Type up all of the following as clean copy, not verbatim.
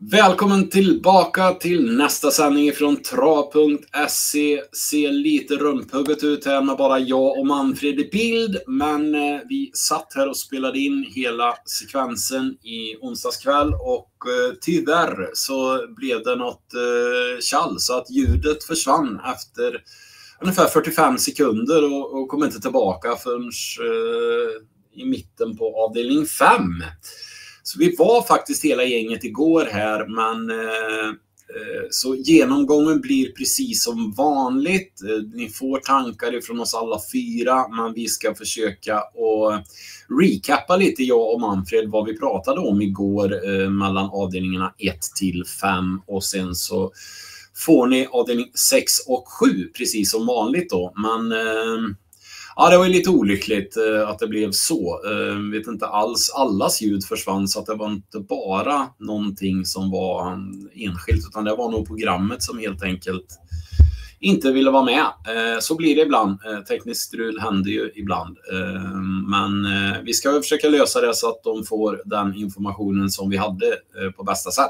Välkommen tillbaka till nästa sändning från Trav.se. Ser lite rumphugget ut här med bara jag och Manfred i bild. Men vi satt här och spelade in hela sekvensen i onsdagskväll. Och tyvärr så blev det något tjall så att ljudet försvann efter ungefär 45 sekunder och kom inte tillbaka förrän i mitten på avdelning 5. Så vi var faktiskt hela gänget igår här, men så genomgången blir precis som vanligt. Ni får tankar ifrån oss alla 4, men vi ska försöka att recappa lite, jag och Manfred, vad vi pratade om igår mellan avdelningarna 1 till 5, och sen så får ni avdelning 6 och 7 precis som vanligt då. Men ja, det var ju lite olyckligt att det blev så. Vet inte alls, allas ljud försvann, så att det var inte bara någonting som var enskilt, utan det var nog programmet som helt enkelt inte ville vara med. Så blir det ibland. Tekniskt strul händer ju ibland. Men vi ska försöka lösa det så att de får den informationen som vi hade på bästa sätt.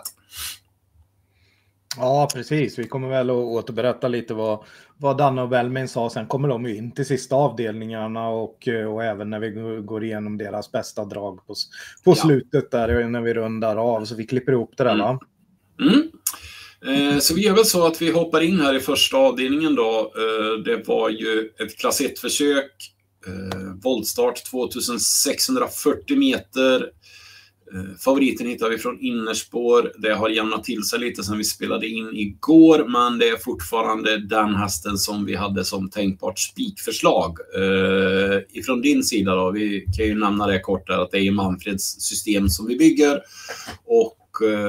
Ja, precis. Vi kommer väl att återberätta lite vad Danne och Belmin sa. Sen kommer de ju in till sista avdelningarna och även när vi går igenom deras bästa drag på slutet där när vi rundar av. Så vi klipper ihop det där, va? Så vi gör väl så att vi hoppar in här i första avdelningen då. Det var ju ett klass 1-försök. Voltstart 2640 meter. Favoriten hittar vi från innerspår. Det har jämnat till sig lite sen vi spelade in igår, men det är fortfarande den hästen som vi hade som tänkbart spikförslag. Ifrån din sida då, vi kan ju nämna det kort där, att det är Manfreds system som vi bygger. Och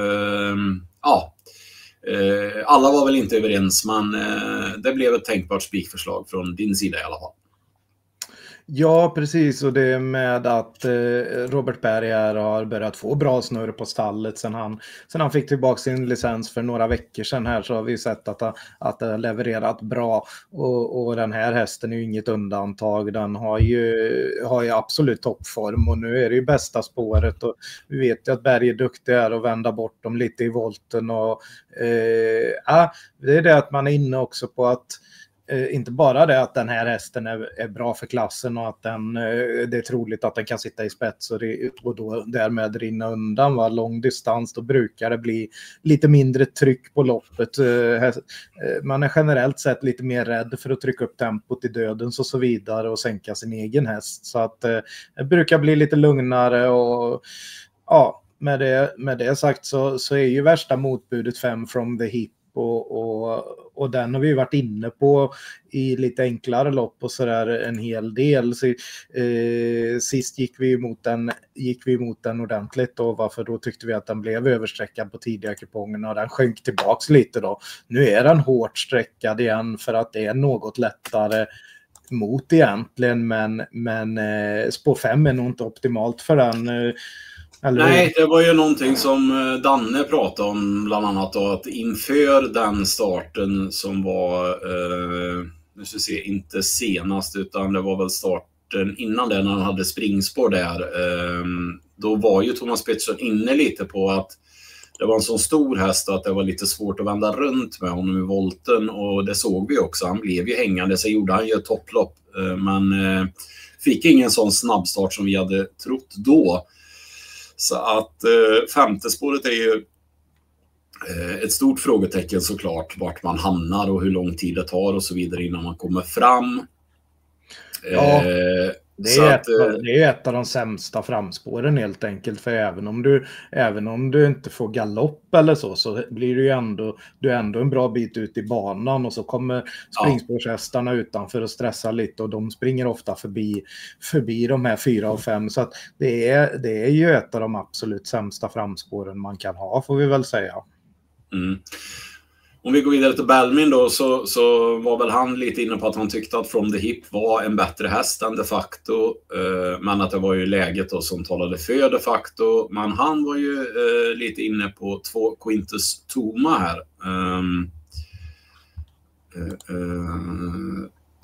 alla var väl inte överens, men det blev ett tänkbart spikförslag från din sida i alla fall. Ja, precis. Och det med att Robert Berg här har börjat få bra snurr på stallet sen han fick tillbaka sin licens för några veckor sedan här, så har vi sett att det har levererat bra. Och den här hästen är ju inget undantag. Den har ju absolut toppform, och nu är det ju bästa spåret. Och vi vet ju att Berg är duktig här och vända bort dem lite i volten. Och det är det att man är inne också på att inte bara det att den här hästen är bra för klassen och att det är troligt att den kan sitta i spets och då därmed rinna undan lång distans. Då brukar det bli lite mindre tryck på loppet. Man är generellt sett lite mer rädd för att trycka upp tempot i dödens och så vidare och sänka sin egen häst. Så att det brukar bli lite lugnare, och ja, med det sagt så är ju värsta motbudet 5 from the hip. Och den har vi varit inne på i lite enklare lopp och sådär en hel del. Så, sist gick vi emot den ordentligt, och varför då tyckte vi att den blev översträckad på tidiga kupongerna, och den sjönk tillbaks lite då. Nu är den hårt sträckad igen för att det är något lättare mot egentligen, men spår 5 är nog inte optimalt för den. Nej, det var ju någonting som Danne pratade om bland annat då, att inför den starten som var nu ska vi se, inte senast, utan det var väl starten innan det när han hade springspår där, då var ju Thomas Pettersson inne lite på att det var en sån stor häst att det var lite svårt att vända runt med honom i volten, och det såg vi också. Han blev ju hängande, så gjorde han ju ett topplopp, men fick ingen sån snabbstart som vi hade trott då. Så att femte spåret är ju ett stort frågetecken såklart, vart man hamnar och hur lång tid det tar och så vidare innan man kommer fram. Ja, det är ett av de sämsta framspåren helt enkelt, för även om du inte får galopp eller så blir du ändå en bra bit ut i banan, och så kommer springspårshästarna utanför och stressar lite, och de springer ofta förbi de här 4 och 5, så att det är ju ett av de absolut sämsta framspåren man kan ha, får vi väl säga. Om vi går vidare till Belmin då, så var väl han lite inne på att han tyckte att From the Hip var en bättre häst än de facto, men att det var ju läget då som talade för de facto. Men han var ju lite inne på 2 Quintus Toma här.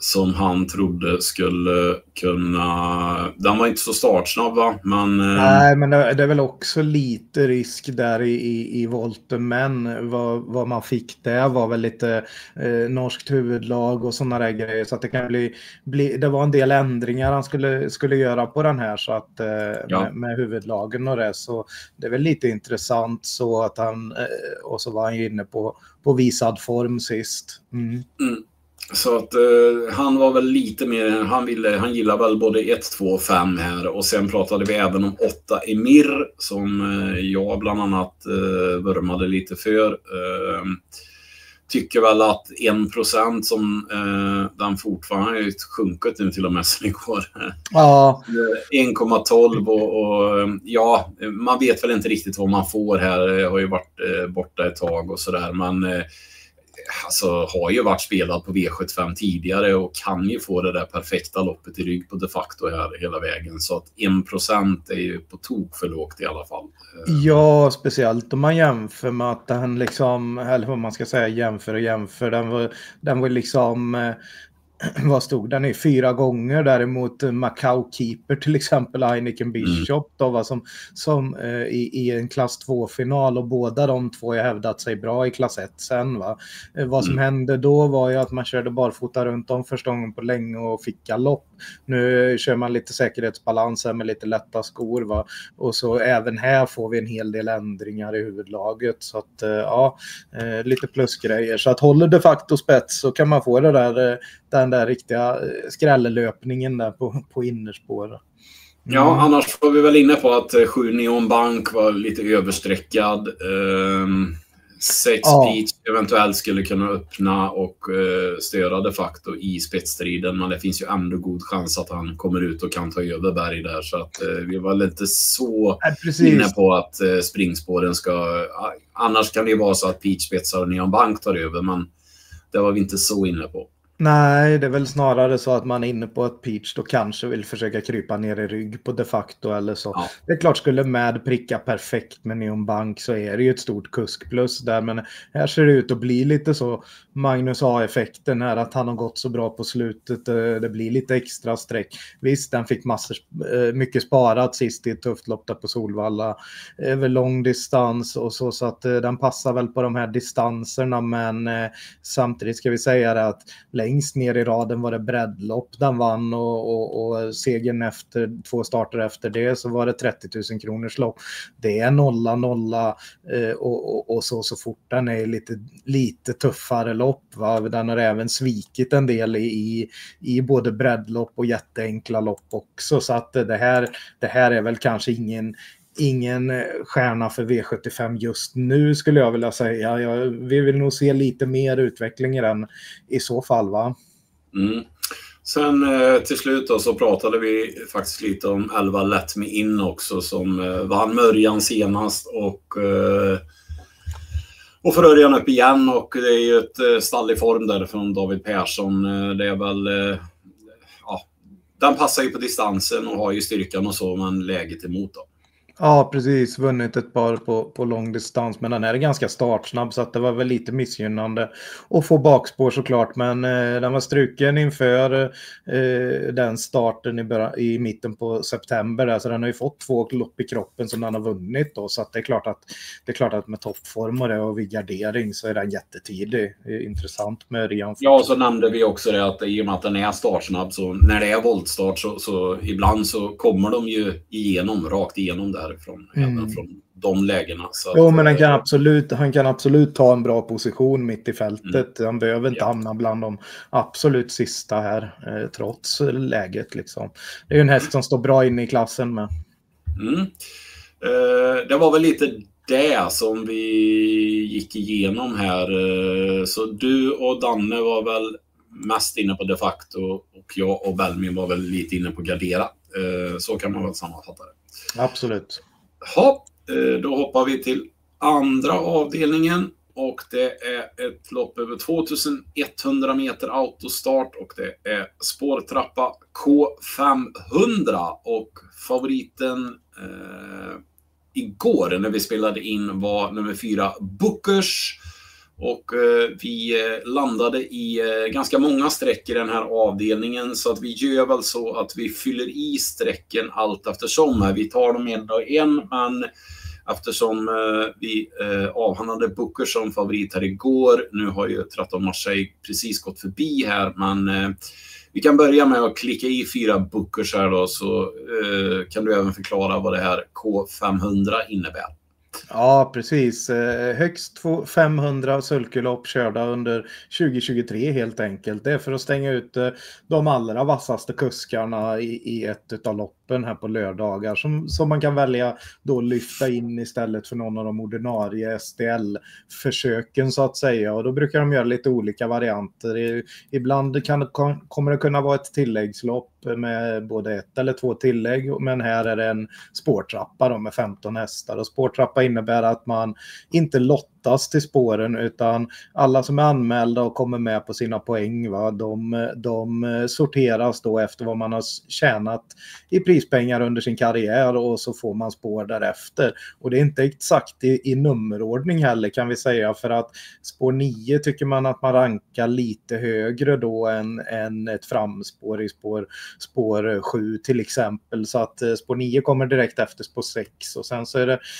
som han trodde skulle kunna... Den var inte så startsnabb, va? Men, nej, men det är väl också lite risk där i volten, men vad man fick där var väl lite norskt huvudlag och sådana där grejer, så att det kan bli det var en del ändringar han skulle göra på den här, så att med huvudlagen och det, så det är väl lite intressant så att han och så var han ju inne på visad form sist. Så att han var väl lite mer, han gillar väl både 1, 2 och 5 här, och sen pratade vi även om 8 Emir som jag bland annat vurmade lite för. Tycker väl att 1% som den fortfarande är sjunkit nu till och med sen igår. Ja. 1,12 och ja, man vet väl inte riktigt vad man får här. Jag har ju varit borta ett tag och sådär, men alltså har ju varit spelad på V75 tidigare och kan ju få det där perfekta loppet i rygg på de facto här hela vägen. Så att 1% är ju på tok för lågt i alla fall. Ja, speciellt om man jämför med att den liksom, eller vad man ska säga, jämför. Den var liksom... Vad stod den i 4 gånger däremot Macau Keeper till exempel, Heineken Bishop då, var som i en klass 2-final, och båda de två har hävdat sig bra i klass 1 sen, va. Vad som hände då var ju att man körde barfota runt om första gången på länge och fick galopp. Nu kör man lite säkerhetsbalans med lite lätta skor, va. Och så även här får vi en hel del ändringar i huvudlaget, så att ja, lite plusgrejer. Så att håller de facto spets så kan man få det där, den där riktiga skrälllöpningen där på innerspår. Ja, annars var vi väl inne på att 7 Neon Bank var lite översträckad. 6 Peach eventuellt skulle kunna öppna och störa de facto i spetsstriden, men det finns ju ändå god chans att han kommer ut och kan ta över Berg där, så att vi var lite så inne på att springspåren ska... Annars kan det ju vara så att Peach spetsar och Neon Bank tar över, men det var vi inte så inne på. Nej, det är väl snarare så att man är inne på att Peach då kanske vill försöka krypa ner i rygg på de facto eller så. Ja. Det är klart, skulle med pricka perfekt med Neon Bank så är det ju ett stort kuskplus där, men här ser det ut att bli lite så Magnus A-effekten här, att han har gått så bra på slutet, det blir lite extra streck. Visst, den fick mycket sparat sist i ett tufft lopp där på Solvalla över lång distans och så att den passar väl på de här distanserna, men samtidigt ska vi säga det att längst ner i raden var det breddlopp den vann, och segern efter 2 starter efter det så var det 30 000 kronors lopp. Det är 0-0 och så fort den är lite tuffare lopp, va? Den har även svikit en del i både breddlopp och jätteenkla lopp också, så att det här är väl kanske ingen stjärna för V75 just nu, skulle jag vilja säga. Vi vill nog se lite mer utveckling i den i så fall, va? Sen till slut då, så pratade vi faktiskt lite om 11 Let Me In också, som vann Mörjan senast och för Örjan upp igen, och det är ju ett stall i form där från David Persson. Det är väl den passar ju på distansen och har ju styrkan och så, men läget emot då. Ja, precis. Vunnit ett par på lång distans, men den är ganska startsnabb, så att det var väl lite missgynnande att få bakspår såklart, men den var struken inför den starten i mitten på september där, så den har ju fått 2 lopp i kroppen som den har vunnit då, så att det är klart att med toppform och vid gardering så är den jättetidig. Intressant med Örjan. Ja, så nämnde vi också det att i och med att den är startsnabb, så när det är voltstart så ibland så kommer de ju rakt igenom där. Även från de lägena. Så jo, men han kan absolut ta en bra position mitt i fältet. Han behöver inte hamna bland de absolut sista här, trots läget. Liksom. Det är ju en häst som står bra inne i klassen med. Det var väl lite det som vi gick igenom här. Så du och Danne var väl mest inne på de facto, och jag och Belmin var väl lite inne på gardera. Så kan man väl sammanfatta det. Absolut. Ja, då hoppar vi till andra avdelningen, och det är ett lopp över 2100 meter autostart, och det är spårtrappa K500, och favoriten igår när vi spelade in var nummer 4 Bookers, Och vi landade i ganska många streck i den här avdelningen, så att vi gör väl så att vi fyller i strecken allt eftersom. Vi tar dem en och en, men eftersom vi avhandlade Booker som favorit här igår, nu har ju 13 Marseille precis gått förbi här, men vi kan börja med att klicka i 4 Bookers här då, så kan du även förklara vad det här K500 innebär. Ja, precis. Högst 500 sulkelopp körda under 2023 helt enkelt. Det är för att stänga ut de allra vassaste kuskarna i ett av loppen här på lördagar som man kan välja då lyfta in istället för någon av de ordinarie STL-försöken så att säga. Och då brukar de göra lite olika varianter. Ibland kommer det kunna vara ett tilläggslopp med både 1 eller 2 tillägg, men här är det en spårtrappa då med 15 hästar, och spårtrappa innebär att man inte lottas till spåren, utan alla som är anmälda och kommer med på sina poäng, de sorteras då efter vad man har tjänat i prispengar under sin karriär, och så får man spår därefter. Och det är inte exakt i nummerordning heller kan vi säga, för att spår 9 tycker man att man rankar lite högre då än ett framspår i spår 7 till exempel, så att spår 9 kommer direkt efter spår 6, och sen så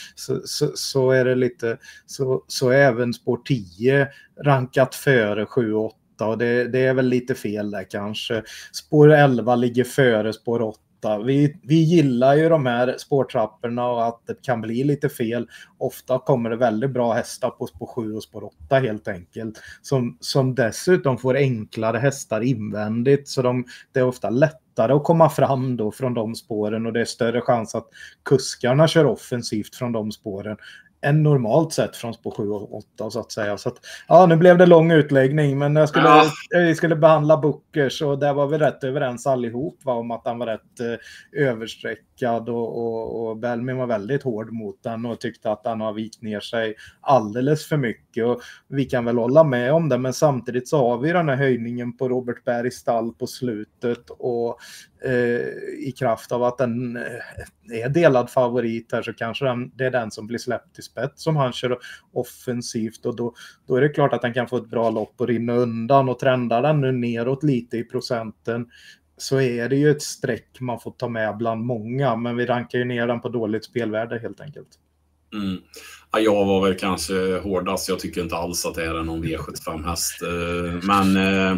är det lite så även spår 10 rankat före 7 och 8, och det är väl lite fel där kanske. Spår 11 ligger före spår 8. Vi gillar ju de här spårtrapporna och att det kan bli lite fel. Ofta kommer det väldigt bra hästar på spår 7 och spår 8 helt enkelt. Som dessutom får enklare hästar invändigt, så det är ofta lättare att komma fram då från de spåren, och det är större chans att kuskarna kör offensivt från de spåren än normalt sett från spår 7 och 8 så att säga. Så att, ja, nu blev det lång utläggning, men jag skulle behandla Bookers, och där var vi rätt överens allihop om att han var rätt översträckad, och Belmin var väldigt hård mot den och tyckte att han har vikt ner sig alldeles för mycket, och vi kan väl hålla med om det, men samtidigt så har vi den här höjningen på Robert Bergs stall på slutet, och i kraft av att den är delad favorit här så kanske det är den som blir släppt till spets som han kör offensivt, och då är det klart att han kan få ett bra lopp och rinna undan, och trendar den nu neråt lite i procenten så är det ju ett streck man får ta med bland många, men vi rankar ju ner den på dåligt spelvärde helt enkelt. Ja, jag var väl kanske hårdast, jag tycker inte alls att det är någon V75-häst, men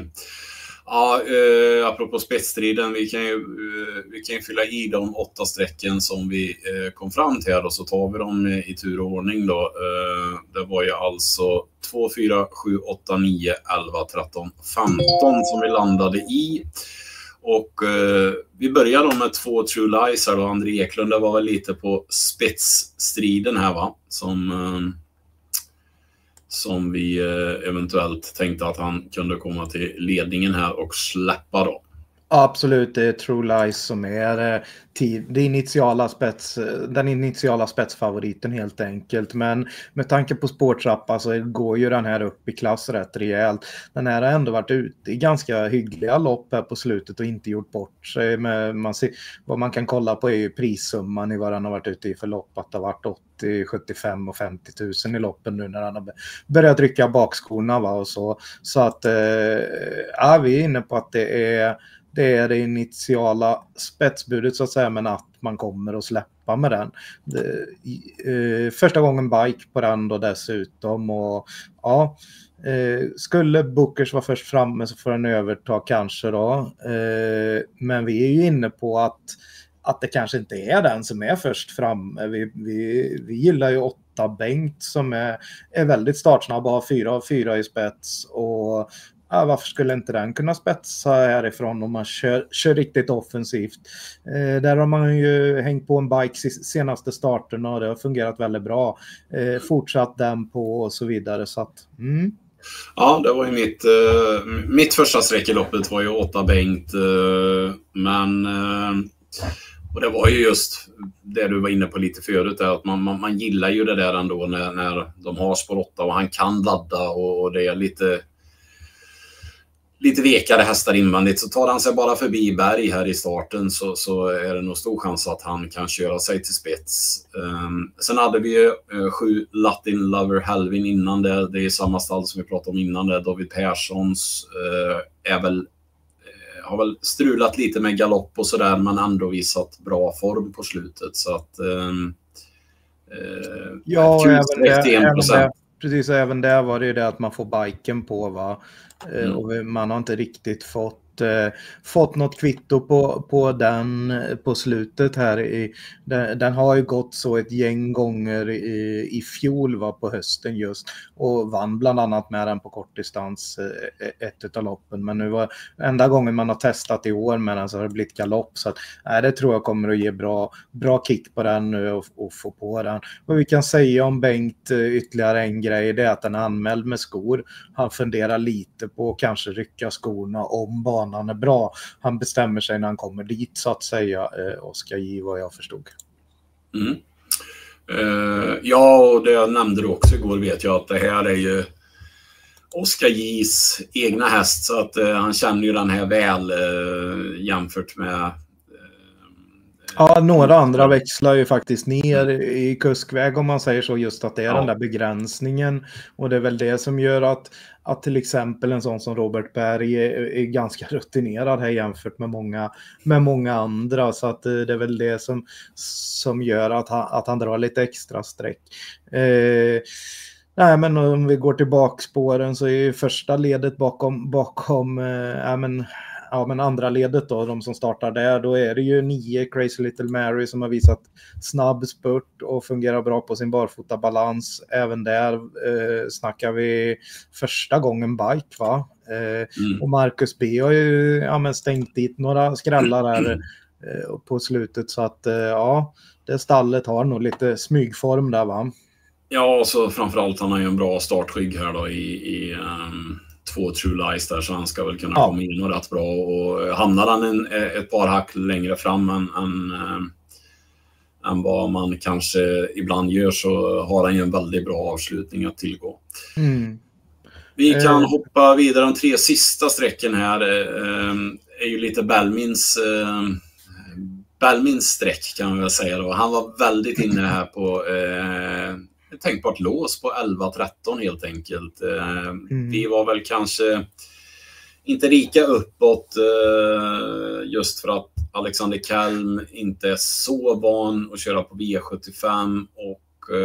ja, apropå spetsstriden, vi kan ju fylla i de 8 strecken som vi kom fram till här, och så tar vi dem i tur och ordning då. Det var ju alltså 2, 4, 7, 8, 9, 11, 13, 15 som vi landade i. Och vi börjar då med 2 True Lies här då. André Eklund, det var väl lite på spetsstriden här va? Som vi eventuellt tänkte att han kunde komma till ledningen här och släppa då. Absolut, det är True Lies som är den initiala spetsfavoriten helt enkelt. Men med tanke på spårtrappa så går ju den här upp i klass rätt rejält. Den här har ändå varit ute i ganska hyggliga lopp här på slutet och inte gjort bort sig. Vad man kan kolla på är ju prissumman i vad den har varit ute i för lopp. Att det har varit 80, 75 och 50 000 i loppen nu när han har börjat rycka bakskorna. Va? Och så att ja, vi är inne på att det är det initiala spetsbudet så att säga, men att man kommer att släppa med den. Första gången bike på den då dessutom, och ja, skulle Bookers vara först framme så får den överta kanske då, men vi är ju inne på att det kanske inte är den som är först framme. Vi gillar ju 8 Bengt som är väldigt startsnabb och har 4 av 4 i spets, och ja, varför skulle inte den kunna spetsa härifrån om man kör riktigt offensivt? Där har man ju hängt på en bike senaste starten och det har fungerat väldigt bra. Fortsatt den på och så vidare. Så att, Ja, det var ju mitt första streck i loppet var ju 8 Bengt. Men och det var ju just det du var inne på lite förut, att man gillar ju det där ändå när de har spår 8 och han kan ladda, och det är lite... lite vekare hästar invändigt, så tar han sig bara förbi Berg här i starten så är det nog stor chans att han kan köra sig till spets. Sen hade vi ju 7 Latin Lover Helvin innan det. Det är samma stall som vi pratade om innan det. David Perssons har väl strulat lite med galopp och sådär, men ändå visat bra form på slutet. Så att ja, precis, även där var det ju det att man får biken på, va? Och man har inte riktigt fått något kvitto på den på slutet här. Den har ju gått så ett gäng gånger i fjol, var på hösten just, och vann bland annat med den på kortdistans ett av loppen. Men nu var enda gången man har testat i år med den så har det blivit galopp, så att, det tror jag kommer att ge bra kick på den nu och få på den. Och vi kan säga om Bengt ytterligare en grej, det är att den är anmäld med skor. Han funderar lite på att kanske rycka skorna om banan är bra. Han bestämmer sig när han kommer dit, så att säga, Oskar J, vad jag förstod. Ja, och det nämnde du också igår, vet jag, att det här är ju Oskar J's egna häst, så att han känner ju den här väl jämfört med ja, några andra växlar ju faktiskt ner i kuskväg, om man säger så, just att det är den där begränsningen, och det är väl det som gör att till exempel en sån som Robert Berg är ganska rutinerad här jämfört med många andra, så att det är väl det som gör att han drar lite extra streck. Nej, men om vi går till bakspåren så är ju första ledet bakom men andra ledet då, de som startar där, då är det ju 9 Crazy Little Mary som har visat snabb spurt och fungerar bra på sin barfota balans. Även där snackar vi första gången bike, va? Och Marcus B har ju stängt dit några skrällar där på slutet, så att det stallet har nog lite smygform där, va? Ja, och så framförallt han har ju en bra startrygg här då i 2 True Lies där, så han ska väl kunna komma in och rätt bra, och hamnar han ett par hack längre fram än vad man kanske ibland gör, så har han ju en väldigt bra avslutning att tillgå. Vi kan hoppa vidare. De 3 sista strecken här är ju lite Belmins streck, kan man väl säga då. Han var väldigt inne här på tänkbart lås på 11-13 helt enkelt. Vi var väl kanske inte lika uppåt just för att Alexander Kelm inte är så van att köra på V75, och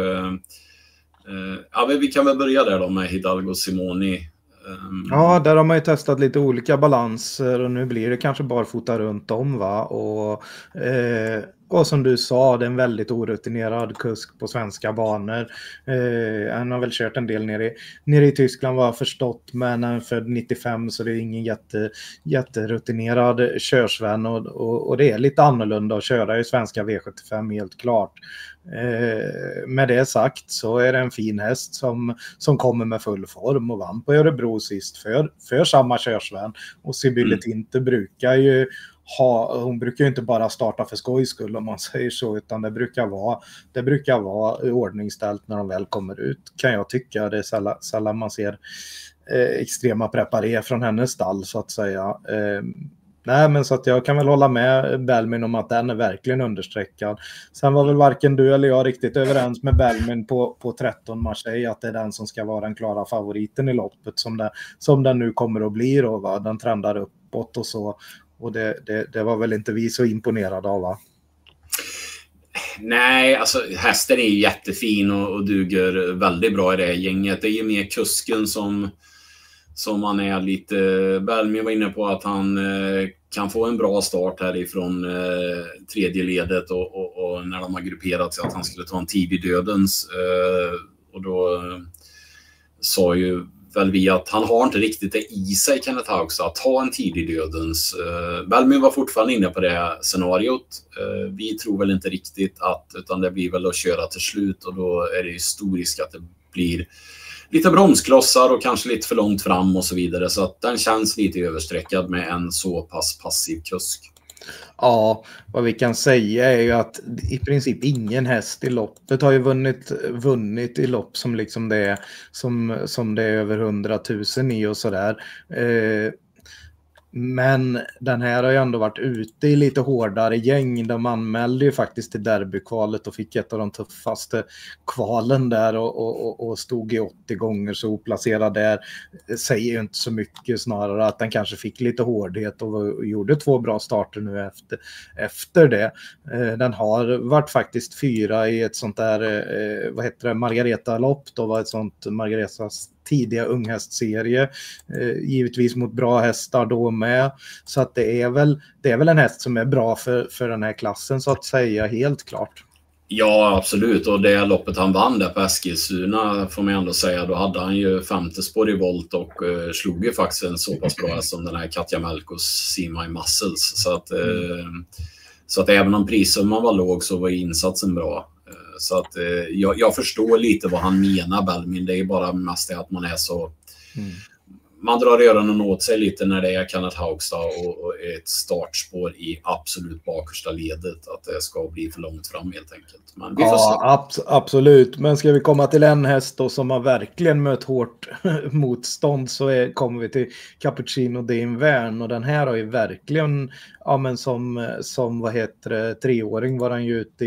vi kan väl börja där då med Hidalgo Simoni. Ja, där har man ju testat lite olika balanser, och nu blir det kanske barfota runt om, va? Och som du sa, det är en väldigt orutinerad kusk på svenska banor. Han har väl kört en del nere i Tyskland, var förstått, men han är född 95, så det är ingen jätterutinerad körsvän, och det är lite annorlunda att köra i svenska V75, helt klart. Med det sagt så är det en fin häst som kommer med full form och vann på Örebro sist för samma körsvän, och Sibylle Tinte brukar ju hon brukar ju inte bara starta för skojs skull, om man säger så, utan det brukar vara ordningställt när de väl kommer ut, kan jag tycka. Det är sällan man ser extrema preparé från hennes stall, så att säga. Nej, men så att jag kan väl hålla med Belmin om att den är verkligen understreckad. Sen var väl varken du eller jag riktigt överens med Belmin på 13 Marseille, att det är den som ska vara den klara favoriten i loppet, som den nu kommer att bli då, va? Den trendar uppåt och så. Och det var väl inte vi så imponerade av, va? Nej, alltså hästen är ju jättefin och duger väldigt bra i det här gänget. Det är ju mer kusken som man är lite... Belmin var inne på att han kan få en bra start härifrån tredje ledet, och när de har grupperat sig att han skulle ta en tidig dödens, och då sa ju väl vi att han har inte riktigt det i sig, Kenneth Haugstad, att ta en tidig dödens. Belmin var fortfarande inne på det scenariot. Vi tror väl inte riktigt utan det blir väl att köra till slut, och då är det ju stor risk att det blir lite bromsklossar och kanske lite för långt fram och så vidare, så att den känns lite översträckad med en så pass passiv kusk. Ja, vad vi kan säga är ju att i princip ingen häst i loppet har ju vunnit i lopp som liksom det är som det är över 100 000 i och sådär. Men den här har ju ändå varit ute i lite hårdare gäng. De anmälde ju faktiskt till derbykvalet och fick ett av de tuffaste kvalen där och stod i 80 gånger så oplacerad där. Säger ju inte så mycket, snarare att den kanske fick lite hårdhet och gjorde 2 bra starter nu efter det. Den har varit faktiskt 4 i ett sånt där, vad heter det, Margareta-lopp. Då var ett sånt Margaretas tidiga unghästserie, givetvis mot bra hästar då med, så att det är väl en häst som är bra för den här klassen, så att säga, helt klart. Ja, absolut, och det loppet han vann där på Eskilstuna får man ändå säga, då hade han ju 5:e spår i volt och slog ju faktiskt en så pass bra häst som den här Katja Melkos See My Muscles, så att även om prissumman var låg så var insatsen bra. Så att jag förstår lite vad han menar, Belmin. Det är bara mest det att man är så... Man drar öronen åt sig lite när det är Kenneth Haugstad och ett startspår i absolut bakersta ledet. Att det ska bli för långt fram helt enkelt. Men vi får se. Absolut. Men ska vi komma till en häst då som har verkligen mött hårt motstånd, så kommer vi till Cappuccino Dame Vern. Och den här har ju verkligen, ja, men som vad heter det, 3-åring var han ju ute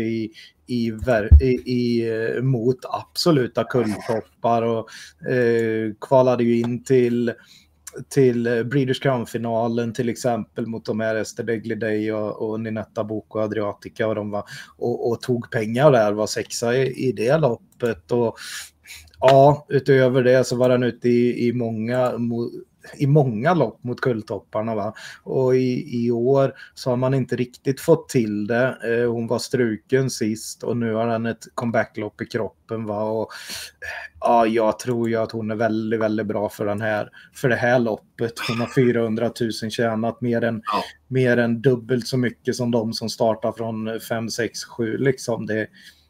mot absoluta kulltoppar och kvalade ju in till Breeders Crown-finalen till exempel mot de här Esther Degliday och Ninetta Boko Adriatica, och de var och tog pengar där, var 6:a i det loppet. Och ja, utöver det så var den ute i många lopp mot kulltopparna, va? Och i år så har man inte riktigt fått till det. Hon var struken sist och nu har han ett comebacklopp i kroppen, va? Och ja, jag tror ju att hon är väldigt, väldigt bra för det här loppet. Hon har 400 000 tjänat, mer än dubbelt så mycket som de som startar från 5, 6, 7 liksom. Det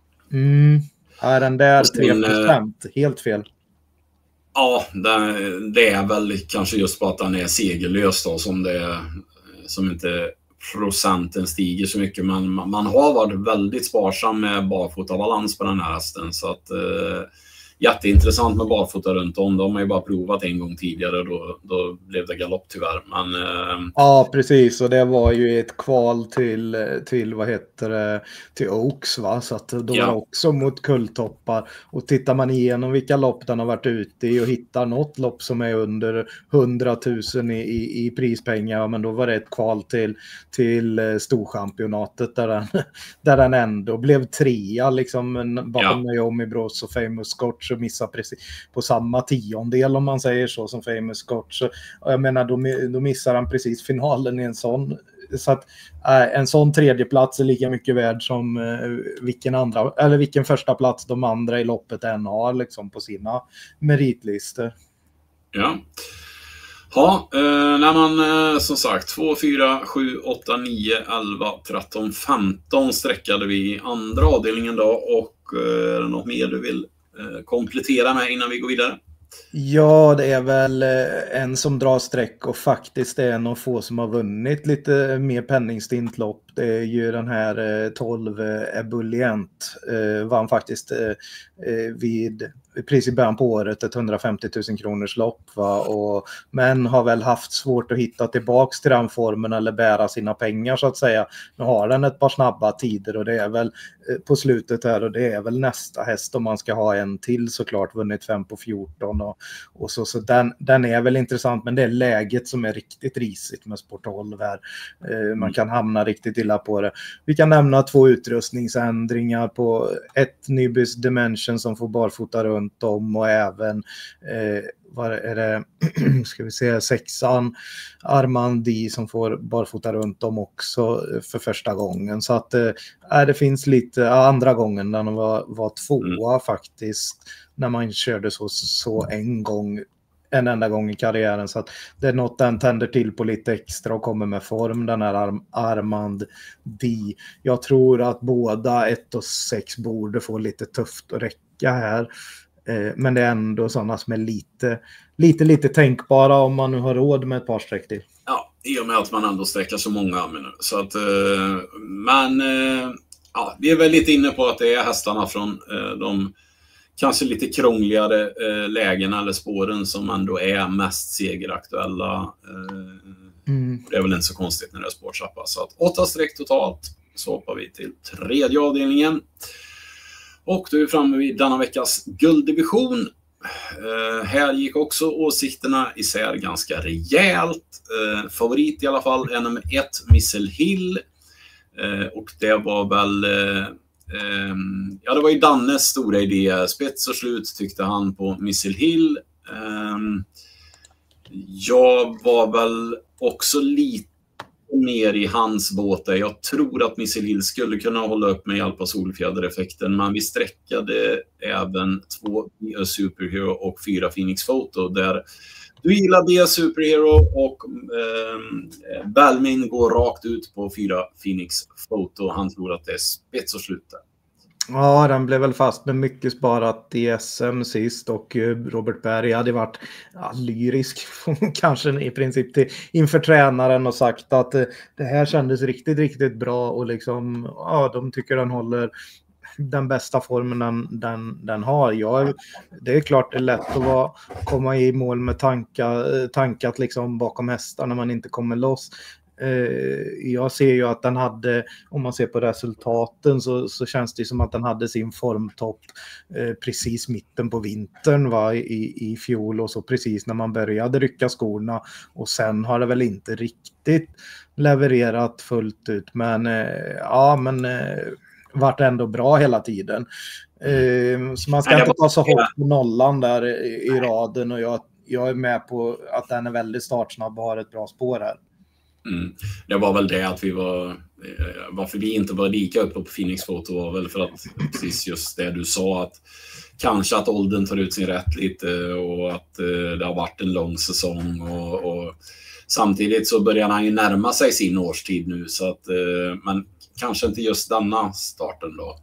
är den där 3%, helt fel. Ja, det är väl kanske just på att den är segerlös då, som inte procenten stiger så mycket. Men man har varit väldigt sparsam med barfotabalans på den här hästen, så att jätteintressant med barfota runt om. De har ju bara provat en gång tidigare, då blev det galopp tyvärr. Men, ja, precis. Och det var ju ett kval till vad heter det, till Oaks, va? Så att då var också mot kulltoppar. Och tittar man igenom vilka lopp den har varit ute i och hittar något lopp som är under 100 000 i prispengar, men då var det ett kval till storchampionatet där den ändå blev 3 liksom, bakom Naomi Bros och Famous Scott, så missar precis på samma 10-del, om man säger så, som Famous Scott. Så jag menar, då missar han precis finalen i en sån. Så att en sån 3:e plats är lika mycket värd som vilken första plats de andra i loppet än har liksom på sina meritlistor. Ja. Ja, när man som sagt 2, 4, 7, 8, 9, 11, 13, 15 sträckade vi i andra avdelningen då, och är det något mer du vill komplettera med innan vi går vidare? Ja, det är väl en som drar streck och faktiskt är en av få som har vunnit lite mer penningstint lopp. Det är ju den här 12 Ebullient, vann faktiskt vid precis i början på året ett 150 000 kronors lopp, va? Men har väl haft svårt att hitta tillbaks till den formen eller bära sina pengar, så att säga. Nu har den ett par snabba tider och det är väl på slutet här, och det är väl nästa häst om man ska ha en till, såklart, vunnit 5 på 14 och så den är väl intressant, men det är läget som är riktigt risigt med Sport 12 här. Man kan hamna riktigt illa på det. Vi kan nämna 2 utrustningsändringar på ett Nybys Dimension som får barfota runt om, och även vad är det, ska vi se, 6an Armand D som får barfota runt om också för första gången. Så att det finns lite, andra gången när de var 2 faktiskt, när man körde så en enda gång i karriären, så att det är något den tänder till på lite extra och kommer med form, den här Armand D. Jag tror att båda 1 och 6 borde få lite tufft att räcka här. Men det är ändå sådana som är lite tänkbara om man nu har råd med ett par streck till. Ja, i och med att man ändå sträcker så många. Så att, ja, vi är väl lite inne på att det är hästarna från de kanske lite krångligare lägena eller spåren som ändå är mest segeraktuella Det är väl inte så konstigt när det är spårtrappa. Så att 8 streck totalt. Så hoppar vi till tredje avdelningen. Och då är vi framme vid denna veckas gulddivision. Här gick också åsikterna isär ganska rejält. Favorit i alla fall är nummer 1, Missile Hill. Och det var väl... det var ju Dannes stora idé. Spets och slut tyckte han på Missile Hill. Jag var väl också lite mer i hans båt där. Jag tror att Missile Hill skulle kunna hålla upp med hjälp av solfjädereffekten, men vi sträckade även 2 Superhero och 4 Phoenix Photo där du gillar Superhero och Balmin går rakt ut på 4 Phoenix Photo. Han tror att det är spets och slut där. Ja, den blev väl fast med mycket sparat i SM sist och Robert Berg hade varit lyrisk kanske i princip inför tränaren och sagt att det här kändes riktigt, riktigt bra och liksom, de tycker den håller den bästa formen den har. Det är klart det är lätt att komma i mål med tankat liksom bakom hästar när man inte kommer loss. Jag ser ju att den hade, om man ser på resultaten så känns det som att den hade sin formtopp precis mitten på vintern i fjol och så precis när man började rycka skorna och sen har det väl inte riktigt levererat fullt ut men vart ändå bra hela tiden. Så man ska inte ta så hårt på nollan där i raden och jag är med på att den är väldigt startsnabb och har ett bra spår här. Det var väl det att vi varför vi inte var lika uppe på Phoenix Photo var väl för att precis just det du sa att kanske att åldern tar ut sin rätt lite och att det har varit en lång säsong och samtidigt så börjar han ju närma sig sin årstid nu så att men kanske inte just denna starten då.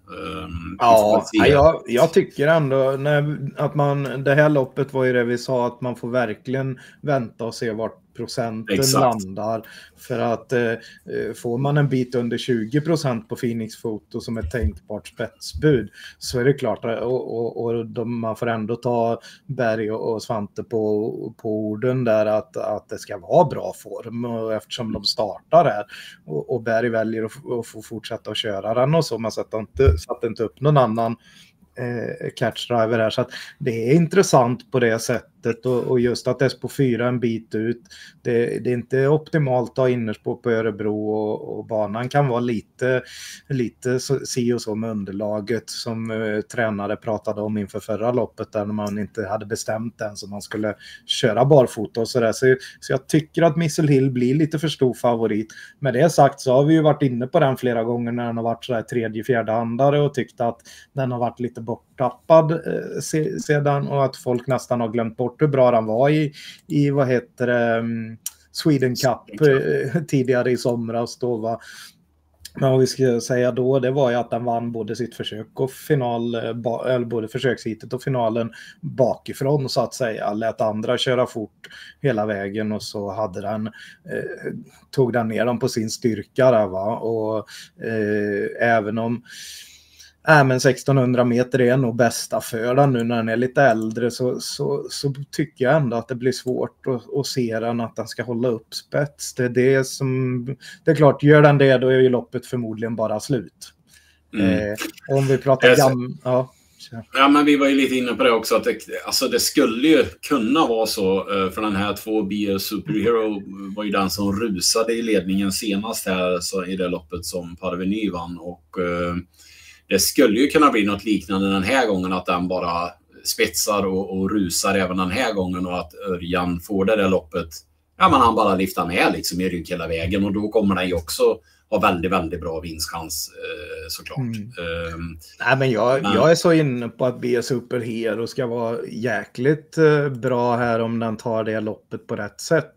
Jag tycker ändå att det här loppet var ju det vi sa att man får verkligen vänta och se vart procenten landar för att får man en bit under 20% på Phoenix Photo som ett tänkbart spetsbud så är det klart och man får ändå ta Berg och Svante på orden där att det ska vara bra form och eftersom de startar här och Berg väljer att få fortsätta att köra den och så man satte inte upp någon annan catchdriver här så att det är intressant på det sättet och just att SP4 en bit ut det är inte optimalt att ha innerspår på Örebro och banan kan vara lite si och så med underlaget som tränare pratade om inför förra loppet där man inte hade bestämt än så man skulle köra barfota och sådär så jag tycker att Missile Hill blir lite för stor favorit. Med det sagt så har vi ju varit inne på den flera gånger när den har varit sådär tredje, fjärde andare och tyckt att den har varit lite borttappad sedan och att folk nästan har glömt bort hur bra den var i vad heter det, Sweden Cup tidigare i somras då va. Men vad vi ska säga då det var ju att den vann både sitt försök och final eller både försökshitet och finalen bakifrån så att säga lät andra köra fort hela vägen och så hade den tog den ner dem på sin styrka där va och även om men 1600 meter är nog bästa för den nu när den är lite äldre så tycker jag ändå att det blir svårt att se den att den ska hålla upp spets. Det är klart, gör den det då är ju loppet förmodligen bara slut. Om vi pratar Ja, men vi var ju lite inne på det också att det skulle ju kunna vara så för den här 2B Superhero var ju den som rusade i ledningen senast här så i det loppet som Parveny vann och det skulle ju kunna bli något liknande den här gången att den bara spetsar och rusar även den här gången och att Örjan får det där loppet. Ja, men han bara lyfter med liksom i rygg hela vägen och då kommer den ju också ha väldigt, väldigt bra vinstchans såklart. Nej, men jag är så inne på att B Superhero ska vara jäkligt bra här om den tar det loppet på rätt sätt.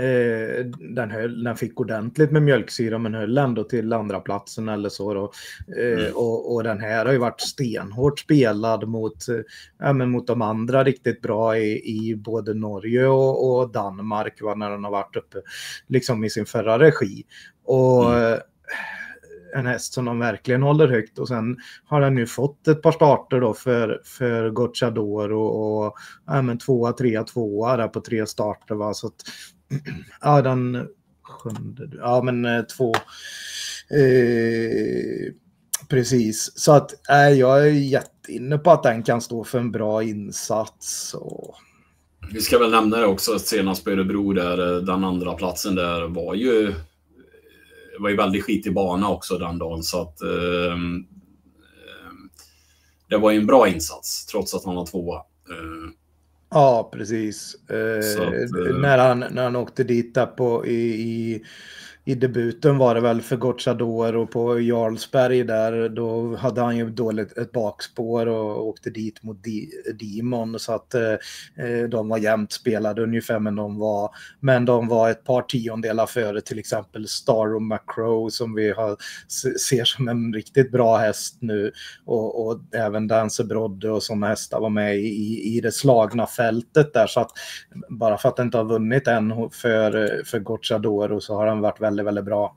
Den fick ordentligt med mjölksyra men höll ändå till andra platsen eller så då. Och den här har ju varit stenhårt spelad mot de andra riktigt bra i både Norge och Danmark när den har varit uppe liksom i sin förra regi. Och en häst som de verkligen håller högt och sen har den nu fått ett par starter då för Gocciador och 2, 3, 2 där på 3 starter va så att den sjunde. Ja, men 2. Precis. Så att jag är jätteinne på att den kan stå för en bra insats. Och... Vi ska väl nämna det också att senast på Örebro där, den andra platsen där var ju väldigt skitig bana också den dagen. Så att det var ju en bra insats trots att han var 2. Ja, precis. När han åkte dit där i debuten var det väl för Gocciador och på Jarlsberg där, då hade han ju dåligt ett bakspår och åkte dit mot Demon, så att de var jämnt spelade ungefär, men de var ett par tiondelar före till exempel Star och Macro som vi ser som en riktigt bra häst nu, och även Dancer Brodde och sådana hästar var med i det slagna fältet där, så att bara för att den inte har vunnit än för Gocciador så har han varit väldigt, väldigt bra.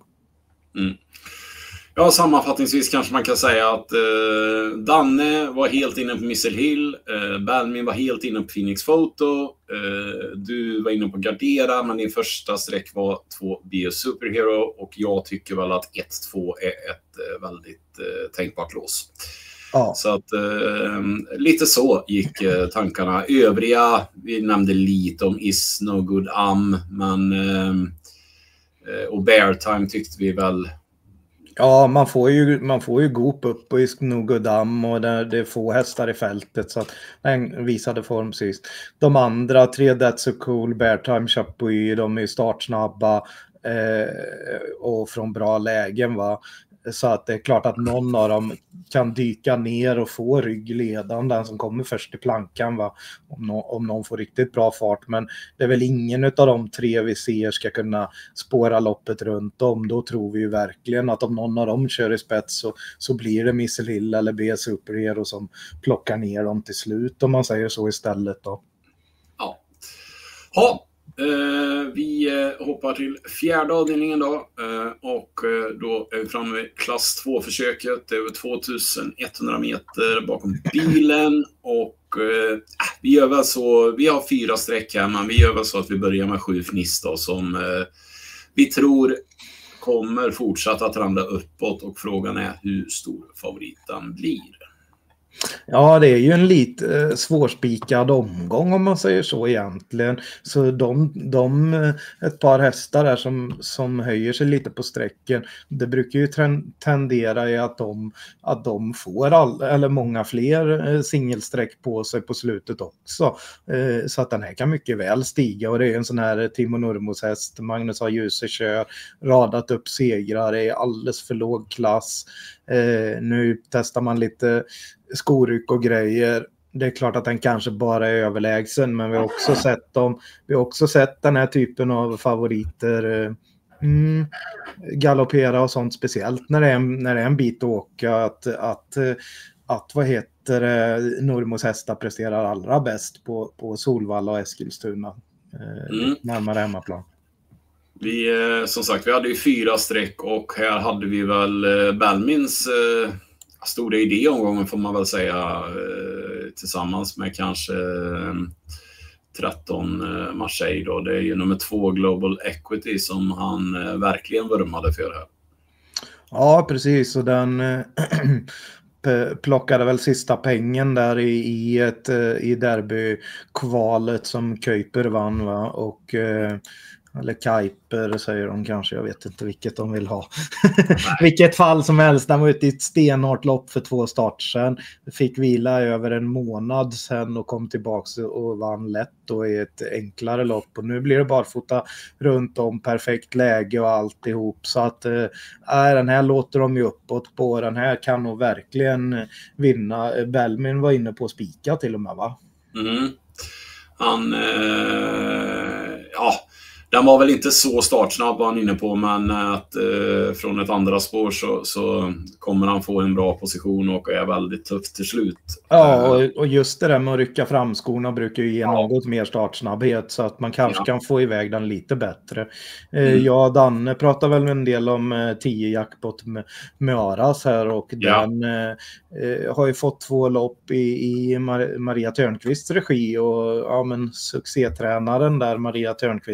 Ja, sammanfattningsvis kanske man kan säga att Danne var helt inne på Missile Hill, Balmin var helt inne på Phoenix Photo, du var inne på Gardera, men din första streck var 2 Bio Superhero, och jag tycker väl att 1-2 är ett väldigt tänkbart lås. Ja. Så att lite så gick tankarna. Övriga, vi nämnde lite om Is No Good Am, men och Bear Time tyckte vi väl. Ja, man får ju Goop upp och Is No Good Am, och det är få hästar i fältet, så att den visade form sist. De andra 3 That's So Cool, Bear Time, Chapuis, de är startsnabba och från bra lägen, va. Så att det är klart att någon av dem kan dyka ner och få ryggledan, den som kommer först i plankan, va? Om någon får riktigt bra fart. Men det är väl ingen av de 3 vi ser ska kunna spåra loppet runt om. Då tror vi ju verkligen att om någon av dem kör i spets så blir det Missile Hill eller B Superhero som plockar ner dem till slut, om man säger så istället då. Ja. Vi hoppar till 4:e avdelningen då, och då är vi framme vid klass 2-försöket. Det är över 2100 meter bakom bilen, och vi gör väl så, vi har 4 streck här, men vi gör väl så att vi börjar med 7 Fniss då, som vi tror kommer fortsätta trenda uppåt, och frågan är hur stor favoriten blir. Ja, det är ju en lite svårspikad omgång om man säger så egentligen. Så de ett par hästar där som höjer sig lite på sträcken, det brukar ju tendera i att de får eller många fler singelsträck på sig på slutet också. Så att den här kan mycket väl stiga, och det är en sån här Timo Nurmos häst. Magnus har Ljuse kör, radat upp segrar i alldeles för låg klass. Nu testar man lite skoryck och grejer. Det är klart att den kanske bara är överlägsen, men vi har också sett den här typen av favoriter galoppera och sånt, speciellt när det är en bit att åka, att vad heter det, Nurmos hästar presterar allra bäst på Solvalla och Eskilstuna, närmare hemmaplan. Som sagt, vi hade ju 4 streck, och här hade vi väl Balmins stora idéomgången, får man väl säga, tillsammans med kanske 13 Marseille då. Det är ju nummer 2 Global Equity som han verkligen vurmade för här. Ja, precis, och den plockade väl sista pengen där i derbykvalet som Kuiper vann, va? Och eller Kuiper säger de kanske, jag vet inte vilket de vill ha. Vilket fall som helst, han var ute i ett stenhårt lopp för 2 starter sen. Fick vila över en månad sen och kom tillbaka och vann lätt och i ett enklare lopp. Och nu blir det bara fota runt om, perfekt läge och alltihop. Så att den här låter de ju uppåt på. Den här kan nog verkligen vinna. Belmin var inne på spika till och med, va? Han den var väl inte så startsnabb var han inne på, men att från ett andra spår så kommer han få en bra position och är väldigt tufft till slut. Ja, och just det där med att rycka fram skorna brukar ju ge något mer startsnabbhet, så att man kanske kan få iväg den lite bättre. Jag och Danne pratar väl en del om 10 jackpot med Aras här, och den har ju fått 2 lopp i Maria Törnqvists regi, och succétränaren där, Maria Törnqvist, så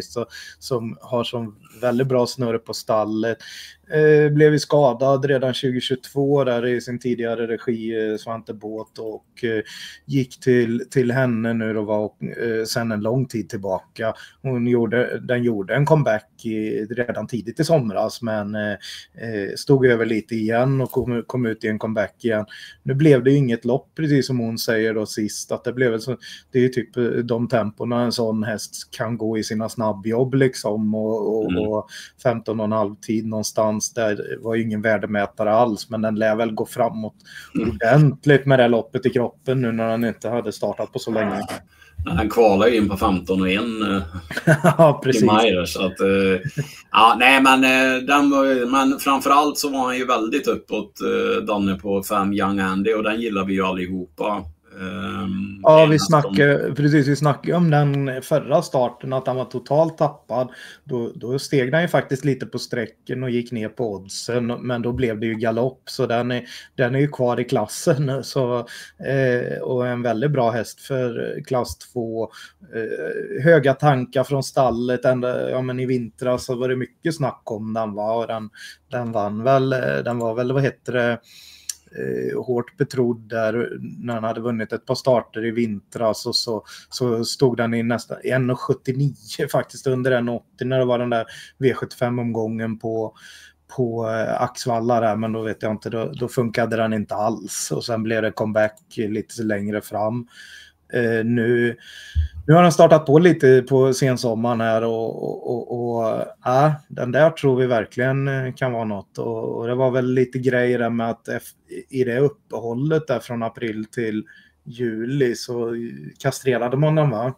som har som väldigt bra snurr på stallet. Blev ju skadad redan 2022 där i sin tidigare regi, Svante Båt, och gick till henne nu då, var sen en lång tid tillbaka. Den gjorde en comeback redan tidigt i somras, men stod över lite igen och kom ut i en comeback igen. Nu blev det ju inget lopp, precis som hon säger då sist, att det blev så, det är ju typ de temporna en sån häst kan gå i sina snabbjobb liksom, och 15,5 tid någonstans. Där var ju ingen värdemätare alls, men den lär väl gå framåt ordentligt med det loppet i kroppen nu när den inte hade startat på så länge. Han kvalade in på 15 och 1 ja, precis. I maj, så att ja, nej, men framförallt så var han ju väldigt uppåt, Danne, på 5 Young Andy, och den gillar vi ju allihopa. Ja, vi snackade om den förra starten, att han var totalt tappad. Då steg den ju faktiskt lite på sträcken och gick ner på oddsen, men då blev det ju galopp, så den är ju kvar i klassen, så, och en väldigt bra häst för klass 2. Höga tankar från stallet ända, men i vintras så var det mycket snack om den, och den var väl vad heter det, hårt betrodd där när han hade vunnit ett par starter i vintras, och så stod den i nästan 1,79 faktiskt under 1,80 när det var den där V75-omgången på Axvalla där, men då vet jag inte, då funkade den inte alls, och sen blev det comeback lite längre fram. Nu har den startat på lite på sensommaren här, och den där tror vi verkligen kan vara något, och det var väl lite grejer där med att i det uppehållet där från april till juli så kastrerade man den, va?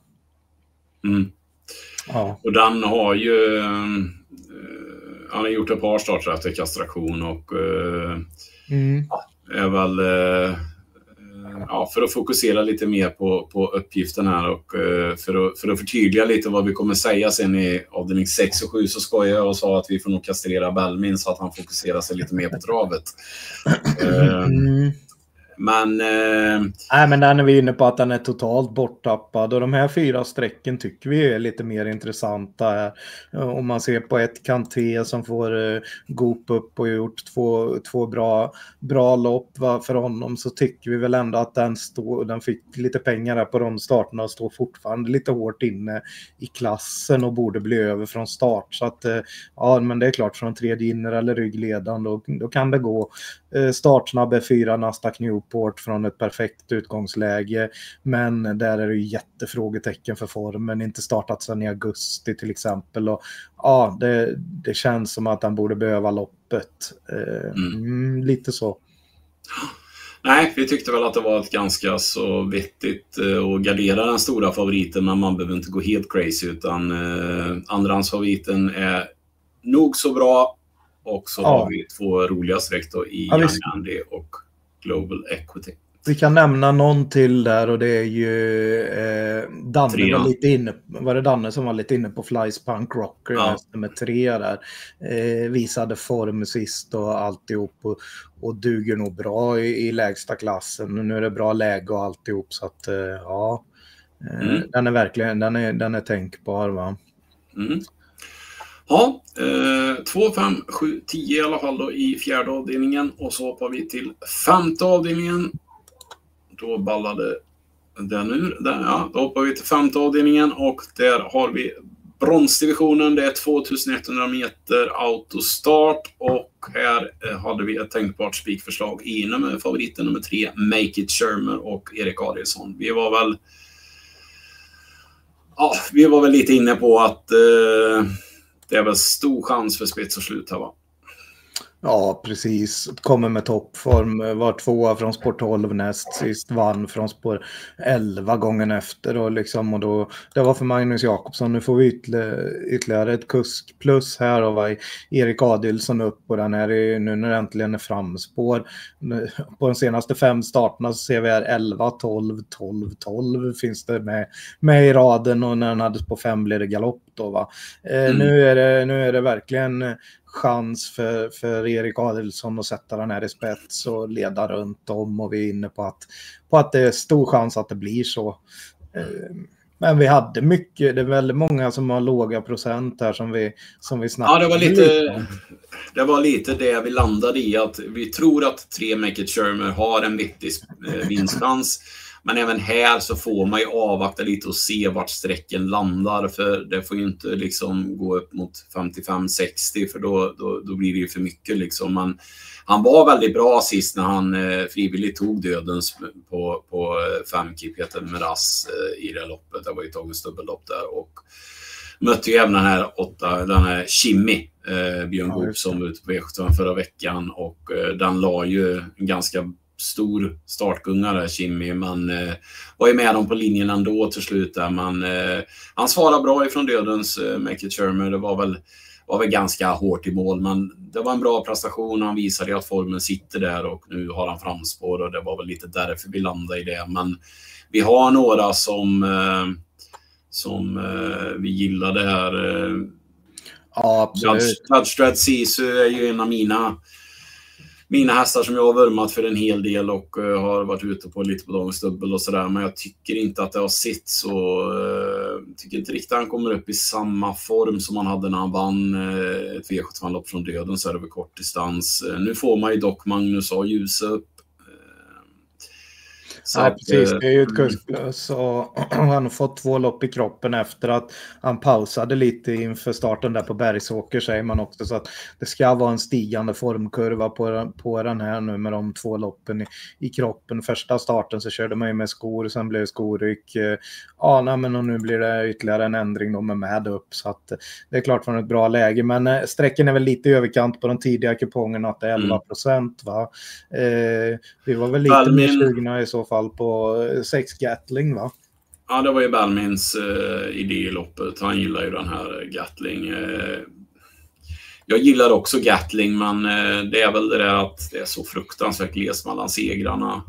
Ja. Och den har ju han har gjort ett par starter efter kastration, och är väl för att fokusera lite mer på uppgiften här, och för att förtydliga lite vad vi kommer säga sen i avdelning 6 och 7, så ska jag sa att vi får nog kastrera Belmin så att han fokuserar sig lite mer på travet. Men men där är vi inne på att den är totalt borttappad, och de här 4 strecken tycker vi är lite mer intressanta här. Om man ser på ett Kanté som får Goop upp och gjort två bra lopp för honom, så tycker vi väl ändå att den fick lite pengar här på rundstarten och står fortfarande lite hårt inne i klassen och borde bli över från start, så att men det är klart, från tredje inner eller ryggledan då kan det gå. Startsnabb 4 Nasdaq Newport från ett perfekt utgångsläge, men där är det ju jättefrågetecken för formen, inte startat sedan i augusti till exempel, och det känns som att han borde behöva loppet, lite så. Nej, vi tyckte väl att det var ett ganska så vettigt att gardera den stora favoriten, men man behöver inte gå helt crazy, utan andrahandsfavoriten är nog så bra. Och så har vi 2 roliga streck då i Young Andy och Global Equity. Vi kan nämna någon till där, och det är ju Danne var lite inne, var det Danne som var lite inne på Flies Punk Rocker, nummer 3 där. Visade form sist och alltihop, och duger nog bra i lägsta klassen. Nu är det bra läge och alltihop, så att den är verkligen den är tänkbar, va? Ja, 2, 5, 7, 10 i alla fall då i 4:e avdelningen, och så hoppar vi till 5:e avdelningen. Då ballade den ur. Då hoppar vi till 5:e avdelningen, och där har vi bronsdivisionen. Det är 2100 meter autostart, och här hade vi ett tänkbart spikförslag i favoriten nummer 3, Make It Shermer och Erik Adielsson. Vi var väl lite inne på att det är väl stor chans för spets och slut här, va? Ja, precis. Kommer med toppform. Var 2 från spår 12 näst sist. Vann från spår 11 gången efter. Och då, det var för Magnus Jakobsson. Nu får vi ytterligare ett kusk plus här. Och var Erik Adielsson upp. Och den är nu när det äntligen är framspår. På de senaste 5 starterna så ser vi här 11, 12, 12, 12 finns det med i raden. Och när den hade på 5 blir det galopp då, va? Nu är det verkligen chans för Erik Adielsson att sätta den här i spets och leda runt om, och vi är inne på att det är stor chans att det blir så. Men vi hade mycket, det är väldigt många som har låga procent här som vi snackade. Ja, det var lite det vi landade i, att vi tror att 3 Make It Shermer har en vettig vinstchans. Men även här så får man ju avvakta lite och se vart sträcken landar, för det får ju inte liksom gå upp mot 55-60, för då blir det ju för mycket liksom. Men han var väldigt bra sist när han frivilligt tog dödens på 5K Peter Meras i det loppet. Det var ju Togens dubbellopp där, och mötte ju även den här Chimmy, Björn Goop, som var ute på V75 förra veckan, och den la ju en ganska stor startgunga där, Chimmy, men var ju med dem på linjen ändå till slut där. Men han svarade bra ifrån dödens Make It Shermer. Det var väl ganska hårt i mål, men det var en bra prestation. Han visade att formen sitter där, och nu har han framspår, och det var väl lite därför vi landade i det. Men vi har några som vi gillade här. Ja, absolut. Judge Sisu är ju en av mina hästar som jag har vurmat för en hel del, och har varit ute på lite på dagens dubbel och sådär. Men jag tycker inte att det har sett så... tycker inte riktigt han kommer upp i samma form som han hade när han vann ett V75-lopp från döden, så är det väl kort distans. Nu får man ju dock Magnus A. Ljus upp. Ja, precis. Det är ju ett kursplus, och han har fått 2 lopp i kroppen efter att han pausade lite inför starten där på Bergsåker, säger man också. Så att det ska vara en stigande formkurva på den här nu med de 2 loppen i kroppen. Första starten så körde man ju med skor, sen blev det skoryck. Och nu blir det ytterligare en ändring då med upp. Så att det är klart från ett bra läge. Men sträcken är väl lite i överkant på de tidiga kupongerna, att det är 11%, va? Vi var väl lite mer sugna i så fall på 6 Gatling, va? Ja, det var ju Balmins idé i loppet. Han gillar ju den här Gatling. Jag gillar också Gatling, men det är väl det där att det är så fruktansvärt gles mellan segrarna.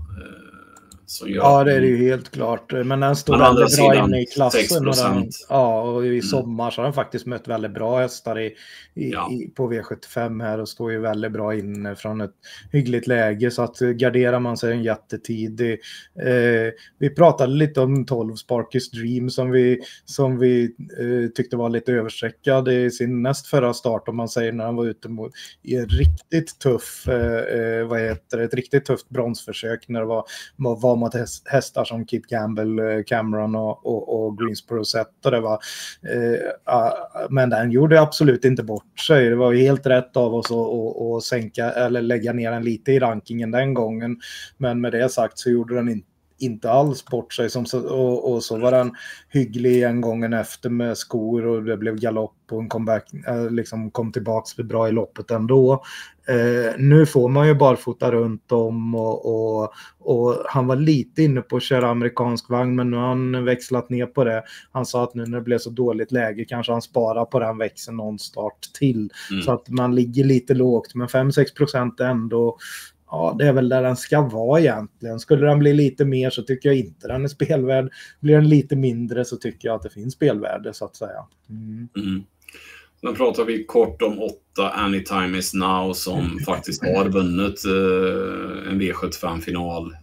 Ja, det är det ju helt klart. Men den står väldigt bra inne i klassen. Och i sommar så har den faktiskt mött väldigt bra hästar på V75 här, och står ju väldigt bra inne från ett hyggligt läge. Så att garderar man sig en jättetidig. Vi pratade lite om 12 Sparkers Dream som vi tyckte var lite översträckad i sin näst förra start, om man säger, när han var ute i en riktigt tuff ett riktigt tufft bronsförsök när det var mot hästar som Kip Campbell, Cameron och Greensboro Set, och det var men den gjorde absolut inte bort sig. Det var ju helt rätt av oss att sänka eller lägga ner den lite i rankingen den gången, men med det sagt så gjorde den inte alls bort sig, och så var den hygglig en gången efter med skor, och det blev galopp och en comeback, liksom kom tillbaka bra i loppet ändå. Nu får man ju barfota runt om, och han var lite inne på att köra amerikansk vagn, men nu har han växlat ner på det. Han sa att nu när det blev så dåligt läge kanske han sparar på den växeln någon start till. Så att man ligger lite lågt, men 5-6% ändå. Ja, det är väl där den ska vara egentligen. Skulle den bli lite mer så tycker jag inte den är spelvärd. Blir den lite mindre så tycker jag att det finns spelvärde, så att säga. Nu pratar vi kort om 8 Anytime Is Now, som faktiskt har vunnit en V75-final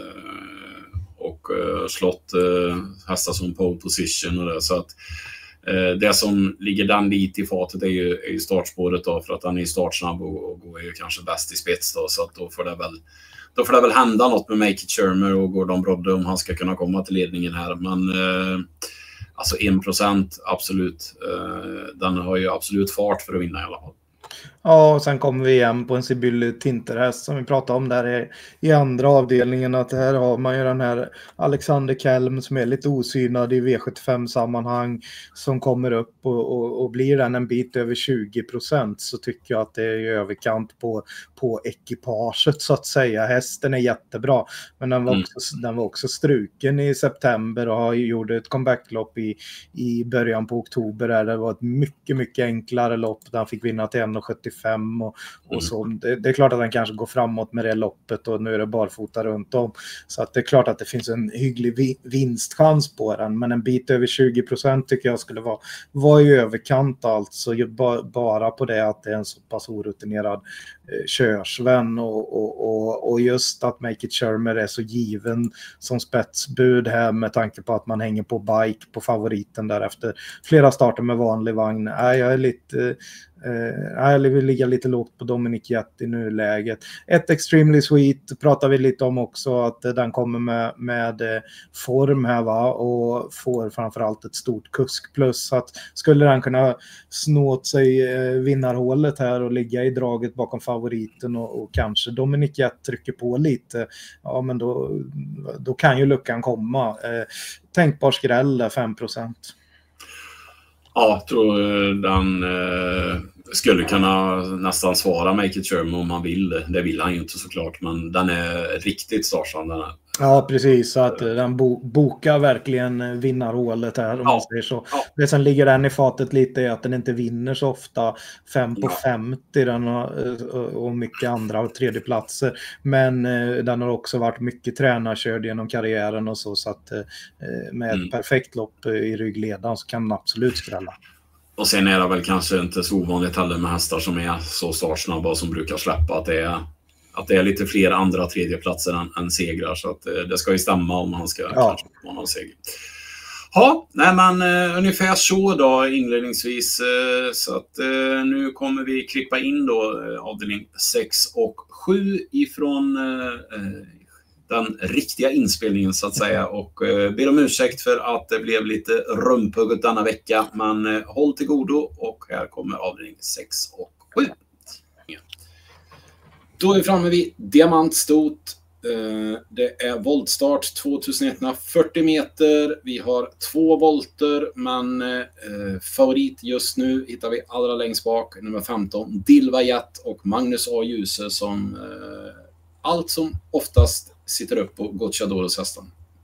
och slått hästar som pole position och det. Så att det som ligger den lite i fatet är ju startspåret då, för att han är startsnabb och går ju kanske bäst i spets då, så att då får det väl hända något med Make It Shermer och Gordon Brodde om han ska kunna komma till ledningen här. Men alltså 1% absolut, den har ju absolut fart för att vinna i alla fall. Ja, och sen kommer vi igen på en Sibylle Tinterhäst som vi pratade om där i andra avdelningen, att här har man ju den här Alexander Kelm som är lite osynad i V75-sammanhang, som kommer upp och blir den en bit över 20%, så tycker jag att det är i överkant på ekipaget, så att säga. Hästen är jättebra, men den var också struken i september och gjorde ett comebacklopp i början på oktober där det var ett mycket, mycket enklare lopp där han fick vinna till 1,75 1,85 och så. Det är klart att den kanske går framåt med det loppet och nu är det barfota runt om. Så att det är klart att det finns en hygglig vinstchans på den, men en bit över 20% tycker jag skulle vara i överkant, alltså bara på det att det är en så pass orutinerad körsvän och just att Make It Shermer är så given som spetsbud här med tanke på att man hänger på bike på favoriten därefter. Flera starter med vanlig vagn. Jag är lite... jag vill ligga lite lågt på Dominic Jett i nuläget. Ett Extremely Sweet pratar vi lite om också, att den kommer med form här va, och får framförallt ett stort kusk plus, så att skulle den kunna snå åt sig vinnarhålet här och ligga i draget bakom favoriten och kanske Dominic Jett trycker på lite, ja men då kan ju luckan komma. Tänkbar skräll 5%. Ja, jag tror den skulle kunna nästan svara Make It Shermer om man vill. Det vill han ju inte såklart, men den är riktigt startsam. Ja, precis. Så att den bokar verkligen vinnarhålet här, om man säger så. Ja. Det som ligger den i fatet lite är att den inte vinner så ofta. 5 på 50 den och mycket andra och tredjeplatser. Men den har också varit mycket tränarkörd genom karriären och så att med ett perfekt lopp i ryggledan så kan den absolut skrälla. Och sen är det väl kanske inte så ovanligt heller med hästar som är så startsnabba och som brukar släppa att det är lite fler andra tredjeplatser än segrar, så att det ska ju stämma om man ska kanske få någon seger. Ja, nej men ungefär så då inledningsvis, så att nu kommer vi klippa in då avdelning 6 och 7 ifrån den riktiga inspelningen så att säga, och ber om ursäkt för att det blev lite rumpugget denna vecka, men håll till godo och här kommer avdelning 6 och 7. Då är vi framme vid diamantstot. Det är voltstart 2140 meter. Vi har 2 volter, men favorit just nu hittar vi allra längst bak, nummer 15, Dilva Jett och Magnus A. Djuse som allt som oftast sitter upp på Gocciadoros hästen.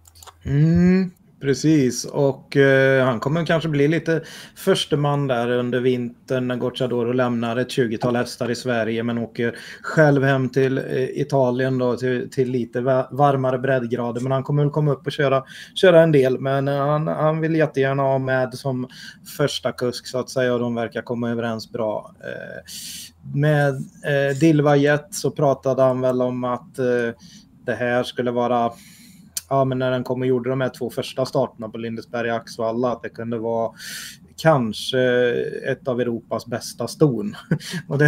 Precis, och han kommer kanske bli lite första man där under vintern när Gocciadoro lämnar ett 20-tal hästar i Sverige men åker själv hem till Italien då, till lite varmare breddgrader. Men han kommer väl komma upp och köra en del, men han vill jättegärna ha med som första kusk så att säga, och de verkar komma överens bra. Med Dilva Jett så pratade han väl om att det här skulle vara... Ja, men när den kom och gjorde de här 2 första starterna på Lindesberg och Axvalla, att det kunde vara kanske ett av Europas bästa ston. Och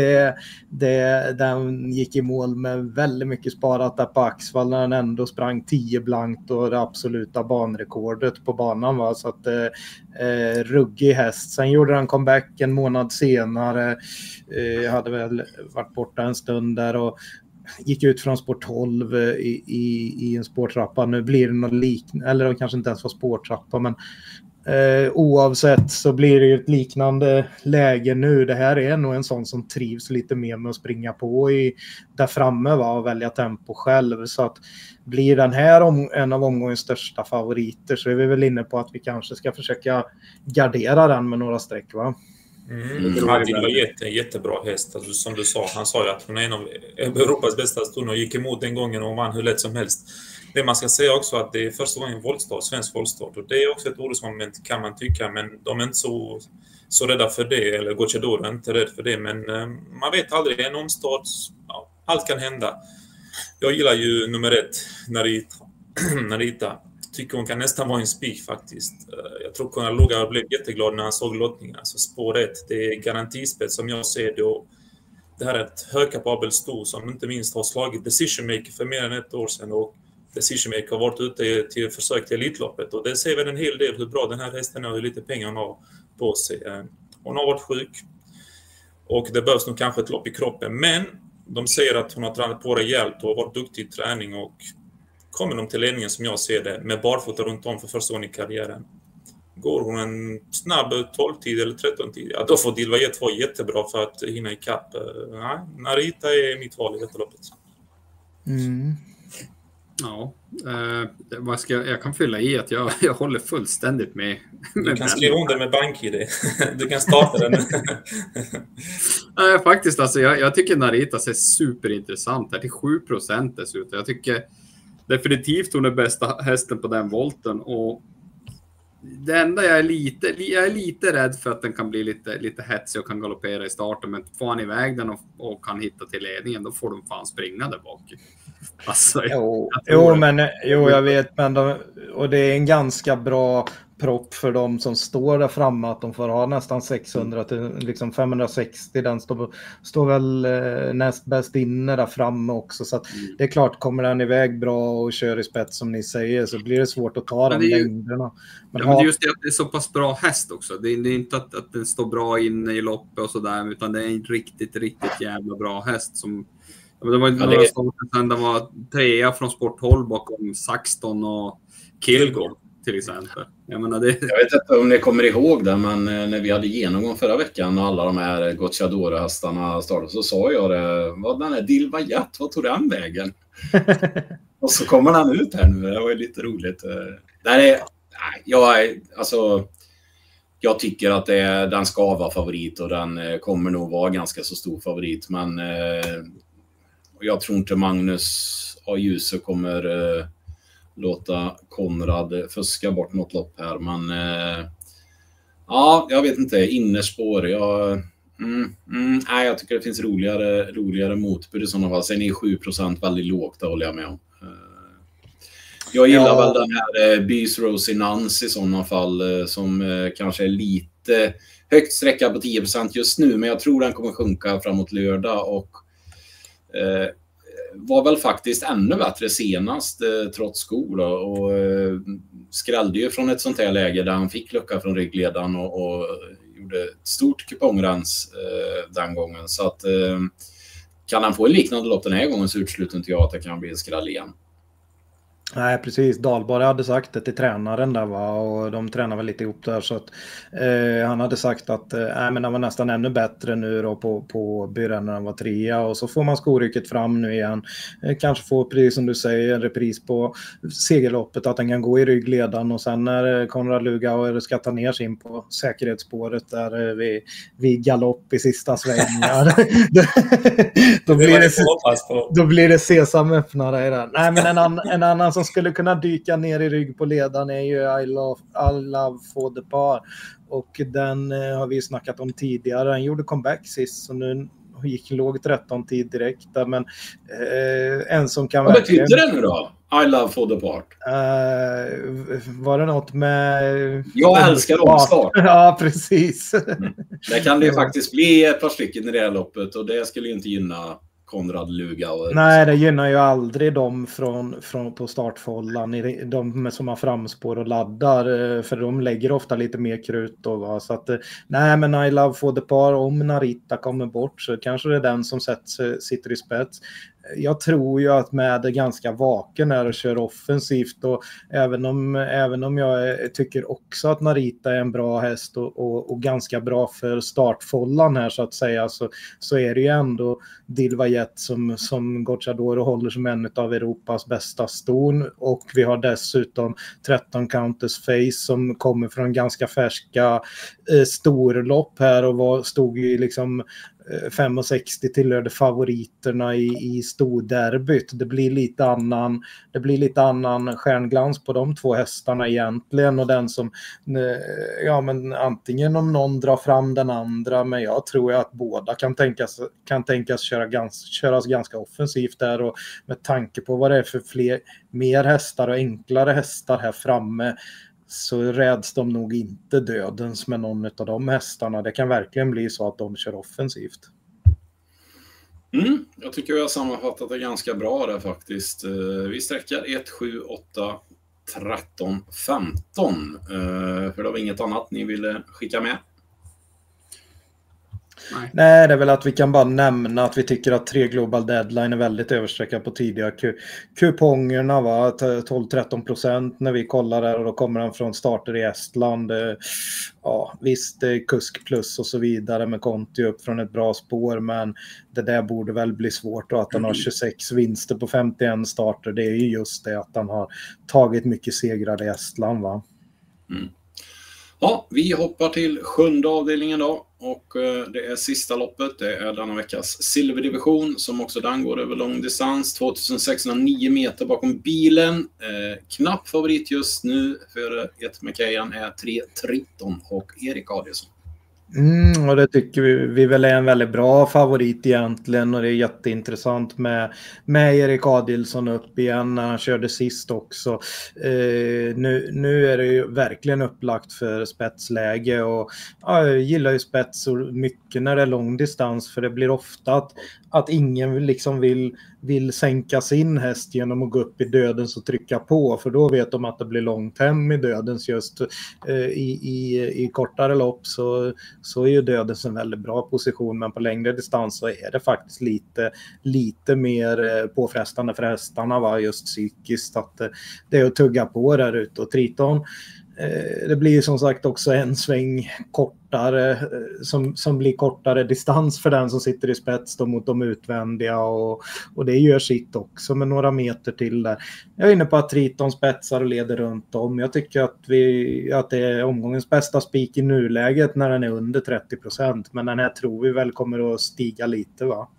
den gick i mål med väldigt mycket sparat där på Axvalla, när den ändå sprang 10 blankt och det absoluta banrekordet på banan var, så att ruggig häst. Sen gjorde den comeback en månad senare, hade väl varit borta en stund där och gick ut från sport 12 i en spårtrappa. Nu blir det något liknande, eller kanske inte ens var spårtrappa, men oavsett så blir det ju ett liknande läge nu. Det här är nog en sån som trivs lite mer med att springa på där framme och välja tempo själv, så att blir den här en av omgångens största favoriter så är vi väl inne på att vi kanske ska försöka gardera den med några streck, va? Det var jättebra häst. Alltså, som du sa, han sa ju att hon är en av Europas bästa ston och gick emot den gången och vann hur lätt som helst. Det man ska säga också att det är första gången voltstart, svensk voltstart, och det är också ett orosmoment kan man tycka, men de är inte så rädda för det, eller Gocciadoro är inte rädd för det, men man vet aldrig, en omstart, ja, allt kan hända. Jag gillar ju nummer 1, Narita. Tycker hon kan nästan vara en spik faktiskt. Jag tror Konaloga blev jätteglad när han såg lottningen. Alltså spår 1, det är garantispel som jag ser det. Och det här är ett högkapabelt sto som inte minst har slagit Decision Maker för mer än 1 år sedan. Och Decision Maker har varit ute till försök till Elitloppet. Och det ser väl en hel del hur bra den här hästen är och hur lite pengar hon har på sig. Hon har varit sjuk. Och det behövs nog kanske ett lopp i kroppen. Men de säger att hon har tränat på rejält och varit duktig i träning och kommer de till ledningen som jag ser det med barfota runt om för första gången i karriären. Går hon en snabb 12-tid eller 13-tid, ja, då får Dilva Jett vara jättebra för att hinna ikapp. Narita är mitt val i detta loppet. Ja, jag kan fylla i att jag håller fullständigt med. Du kan skriva under med BankID. Du kan starta den. Faktiskt, alltså, jag tycker Naritas är superintressant. Det är till 7% dessutom. Jag tycker definitivt hon är bästa hästen på den volten. Och det enda jag är lite rädd för att den kan bli lite hetsig och kan galoppera i starten. Men får han iväg den och kan hitta till ledningen, då får de fan springa där bak. Alltså, jag vet, men och det är en ganska bra propp för dem som står där framme, att de får ha nästan 600 till liksom 560. Den står väl näst bäst inne där framme också, så att det är klart, kommer den iväg bra och kör i spets som ni säger, så blir det svårt att ta de längderna. Men det är just det att det är så pass bra häst också. Det är inte att den står bra inne i loppet och sådär, utan det är en riktigt jävla bra häst som... Det var inte några starter sen, det var 3 från Sporthåll bakom Saxton och Kilgore till exempel. Jag vet inte om ni kommer ihåg det, men när vi hade genomgång förra veckan och alla de här Gocciadoro-hästarna startade, så sa jag det, vad den är Dilvajat, vad tog den vägen? Och så kommer den ut här nu, det var ju lite roligt. Jag tycker att den ska vara favorit, och den kommer nog vara ganska så stor favorit, men jag tror inte Magnus Ajuse kommer låta Konrad fuska bort något lopp här, men jag vet inte, innerspår, jag tycker det finns roligare motbud i sådana fall. Sen är 7% väldigt lågt, det håller jag med om. Jag gillar väl den här Bys Rosinance i sådana fall, som kanske är lite högt sträcka på 10% just nu, men jag tror den kommer sjunka framåt lördag, och var väl faktiskt ännu bättre senast trots skor, och skrällde ju från ett sånt här läge där han fick lucka från ryggledaren och gjorde ett stort kupongrens den gången, så att kan han få en liknande lopp den här gången, så utesluter inte jag att det kan bli en skräll igen. Nej, precis. Dahlborg hade sagt det till tränaren där, och de tränar väl lite ihop där, så att han hade sagt att men han var nästan ännu bättre nu då på byrån när han var 3, och så får man skorycket fram nu igen. Kanske få, precis som du säger, en repris på segerloppet, att den kan gå i ryggledan, och sen när Konrad Lugauer ska ta ner sin på säkerhetsspåret där vid galopp i sista svängar. då blir det sesam öppnare i den. Nej, men en annan som skulle kunna dyka ner i rygg på ledan är ju I Love for the Par, och den har vi snackat om tidigare. Den gjorde comeback sist, så nu låg 13 tid direkt där, men en som kan... Vad betyder det nu då? I Love for the Part. Var det något med... Jag älskar omstart. Ja, precis. Det kan det ju faktiskt bli ett par stycken i det här loppet, och det skulle ju inte gynna Konrad Lugauer. Nej, det gynnar ju aldrig dem från på startfållan, de som har framspår och laddar, för de lägger ofta lite mer krut då, va? Så att nej, men I Love for the Par, om Narita kommer bort, så kanske det är den som sitter i spets. Jag tror ju att med är ganska vaken här och kör offensivt, och även om jag tycker också att Narita är en bra häst och ganska bra för startfållan här, så att säga, så är det ju ändå Dilvajat som Gocciadoro håller som en av Europas bästa ston, och vi har dessutom 13 Countess Face som kommer från ganska färska storlopp här, och stod ju liksom 5,60 tillhörde favoriterna i storderbyt. Det blir lite annan stjärnglans på de två hästarna egentligen, och den som men antingen om någon drar fram den andra, men jag tror att båda kan tänkas köras ganska offensivt där, och med tanke på vad det är för mer hästar och enklare hästar här framme, så räds de nog inte dödens med någon av de hästarna. Det kan verkligen bli så att de kör offensivt. Jag tycker vi har sammanfattat det ganska bra där faktiskt. Vi sträcker 1, 7, 8, 13, 15. För det var inget annat ni ville skicka med? Nej, det är väl att vi kan bara nämna att vi tycker att 3 Global Deadline är väldigt översträckad på tidiga kupongerna, va? 12-13% när vi kollar där, och då kommer han från starter i Estland. Ja, visst, kusk plus och så vidare med Conti upp från ett bra spår, men det där borde väl bli svårt, och att han har 26 vinster på 51 starter, det är ju just det att han har tagit mycket segrar i Estland, va? Ja, vi hoppar till 7:e avdelningen då, och det är sista loppet. Det är denna veckas silverdivision som också den går över lång distans. 2609 meter bakom bilen. Knapp favorit just nu för ett McKayan är 3 Triton och Erik Adielsson. Och det tycker vi väl är en väldigt bra favorit egentligen, och det är jätteintressant med Erik Adielsson upp igen när han körde sist också. Nu är det ju verkligen upplagt för spetsläge, och jag gillar ju spets mycket när det är lång distans, för det blir ofta att ingen liksom vill sänka sin häst genom att gå upp i dödens och trycka på, för då vet de att det blir långt hem i dödens. Just i kortare lopp så är ju dödens en väldigt bra position, men på längre distans så är det faktiskt lite mer påfrestande för hästarna, va? Just psykiskt, att det är att tugga på där ute. Och Triton, det blir som sagt också en sväng kortare som blir kortare distans för den som sitter i spets då, mot de utvändiga, och det gör sitt också med några meter till där. Jag är inne på att Triton spetsar och leder runt om. Jag tycker att det är omgångens bästa spik i nuläget när den är under 30%, men den här tror vi väl kommer att stiga lite, va?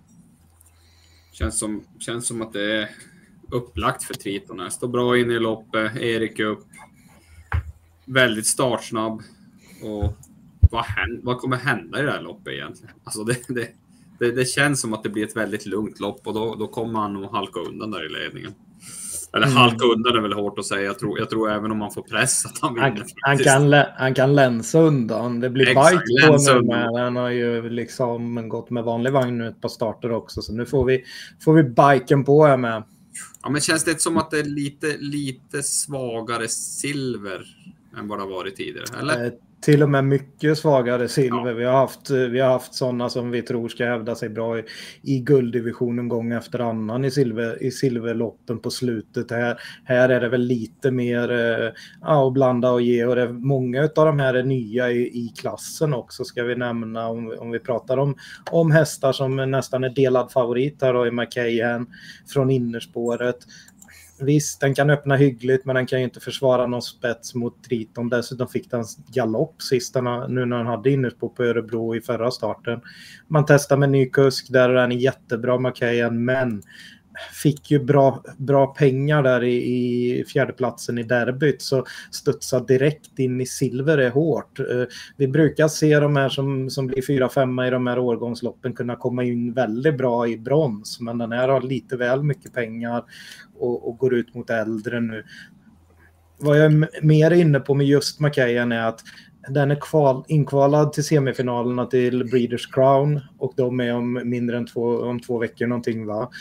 Känns som att det är upplagt för Triton. Jag står bra in i loppet, Erik upp. Väldigt startsnabb, och vad kommer hända i det här loppet egentligen? Alltså det känns som att det blir ett väldigt lugnt lopp, och då kommer han nog halka undan där i ledningen. Eller halka undan är väl hårt att säga. Jag tror även om han får press att han vinner. Han kan länsa undan. Det blir bike på nu, men han har ju liksom gått med vanlig vagn nu ett par starter också, så nu får vi biken på här med. Ja, men känns det som att det är lite svagare silver än vad det har varit tidigare, eller? Till och med mycket svagare silver. Ja. Vi har haft sådana som vi tror ska hävda sig bra i gulddivisionen gång efter annan i silverloppen på slutet. Här är det väl lite mer att blanda och ge, och många av de här är nya i klassen också, ska vi nämna, om vi pratar om hästar som nästan är delad favorit här då, i McKayan från innerspåret. Visst, den kan öppna hyggligt, men den kan ju inte försvara någon spets mot Triton. Dessutom fick den sgalopp sist nu när han hade innerspår på Örebro i förra starten. Man testar med ny kusk där, och den är jättebra McKayan, men fick ju bra pengar där i fjärdeplatsen i derbyt, så studsa direkt in i silver är hårt. Vi brukar se de här som blir 4-5 i de här årgångsloppen kunna komma in väldigt bra i brons, men den här har lite väl mycket pengar och går ut mot äldre nu. Vad jag är mer inne på med just McKayan är att den är inkvalad till semifinalerna till Breeders Crown, och de är om mindre än två veckor någonting, va?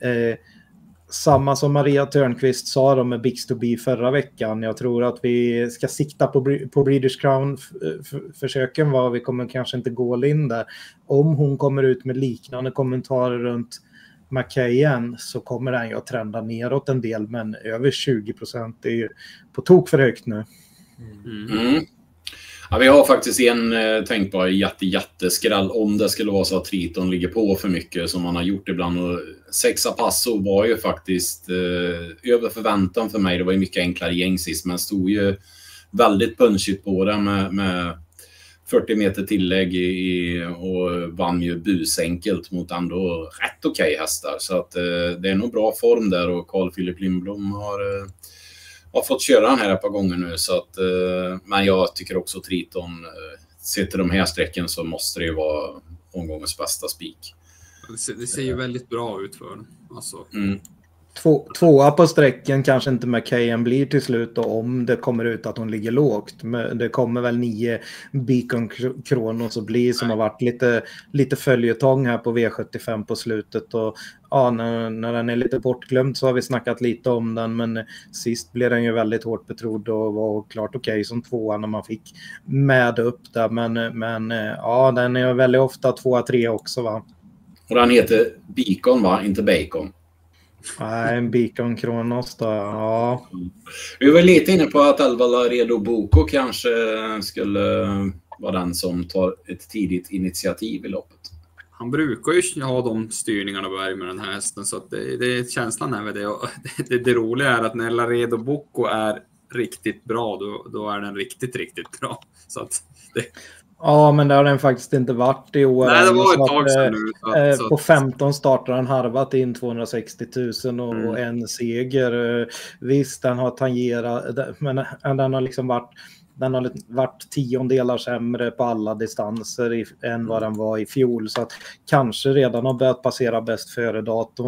Samma som Maria Törnqvist sa de med Bix to Be förra veckan. Jag tror att vi ska sikta på Breeders Crown försöken, va? Vi kommer kanske inte gå in där. Om hon kommer ut med liknande kommentarer runt McKayan så kommer den ju att trenda neråt en del, men över 20% är ju på tok för högt nu. Ja, vi har faktiskt en tänkbar jätteskräll om det skulle vara så att Triton ligger på för mycket som man har gjort ibland. Och Sexa Passo var ju faktiskt över förväntan för mig. Det var ju mycket enklare gäng sist, men stod ju väldigt punchigt på det med 40 meter tillägg och vann ju busenkelt mot ändå rätt okej hästar. Så att det är nog bra form där, och Carl Philip Lindblom har fått köra den här ett par gånger nu. Så att, men jag tycker också Triton, sitter de här sträcken så måste det ju vara omgångens bästa spik. Det ser ju väldigt bra ut för den. Alltså. Tvåa på sträcken kanske inte McKayen blir till slut då, om det kommer ut att hon ligger lågt. Men det kommer väl 9 Beacon Kronos att bli som har varit lite följetong här på V75 på slutet. Och ja, när den är lite bortglömd så har vi snackat lite om den, men sist blev den ju väldigt hårt betrodd och var klart okej som tvåa när man fick med upp där. Men ja, den är väldigt ofta 2-3 också, va? Och den heter Beacon, va? Inte Bacon. Nej, en Beacon Kronos då, ja. Vi var lite inne på att Elva Laredo Boko kanske skulle vara den som tar ett tidigt initiativ i loppet. Han brukar ju ha de styrningarna Berg med den här hästen, så att det är känslan här med det. Och det roliga är att när Laredo Boko är riktigt bra, då är den riktigt, riktigt bra. Så att det... Ja, men det har den faktiskt inte varit i år. Nej, det var ett tag sedan nu. På 15 startar han harvat in 260 000 och en seger. Visst, den har tangerat, men den har liksom varit 10 sämre på alla distanser än vad den var i fjol. Så att kanske redan har börjat passera bäst före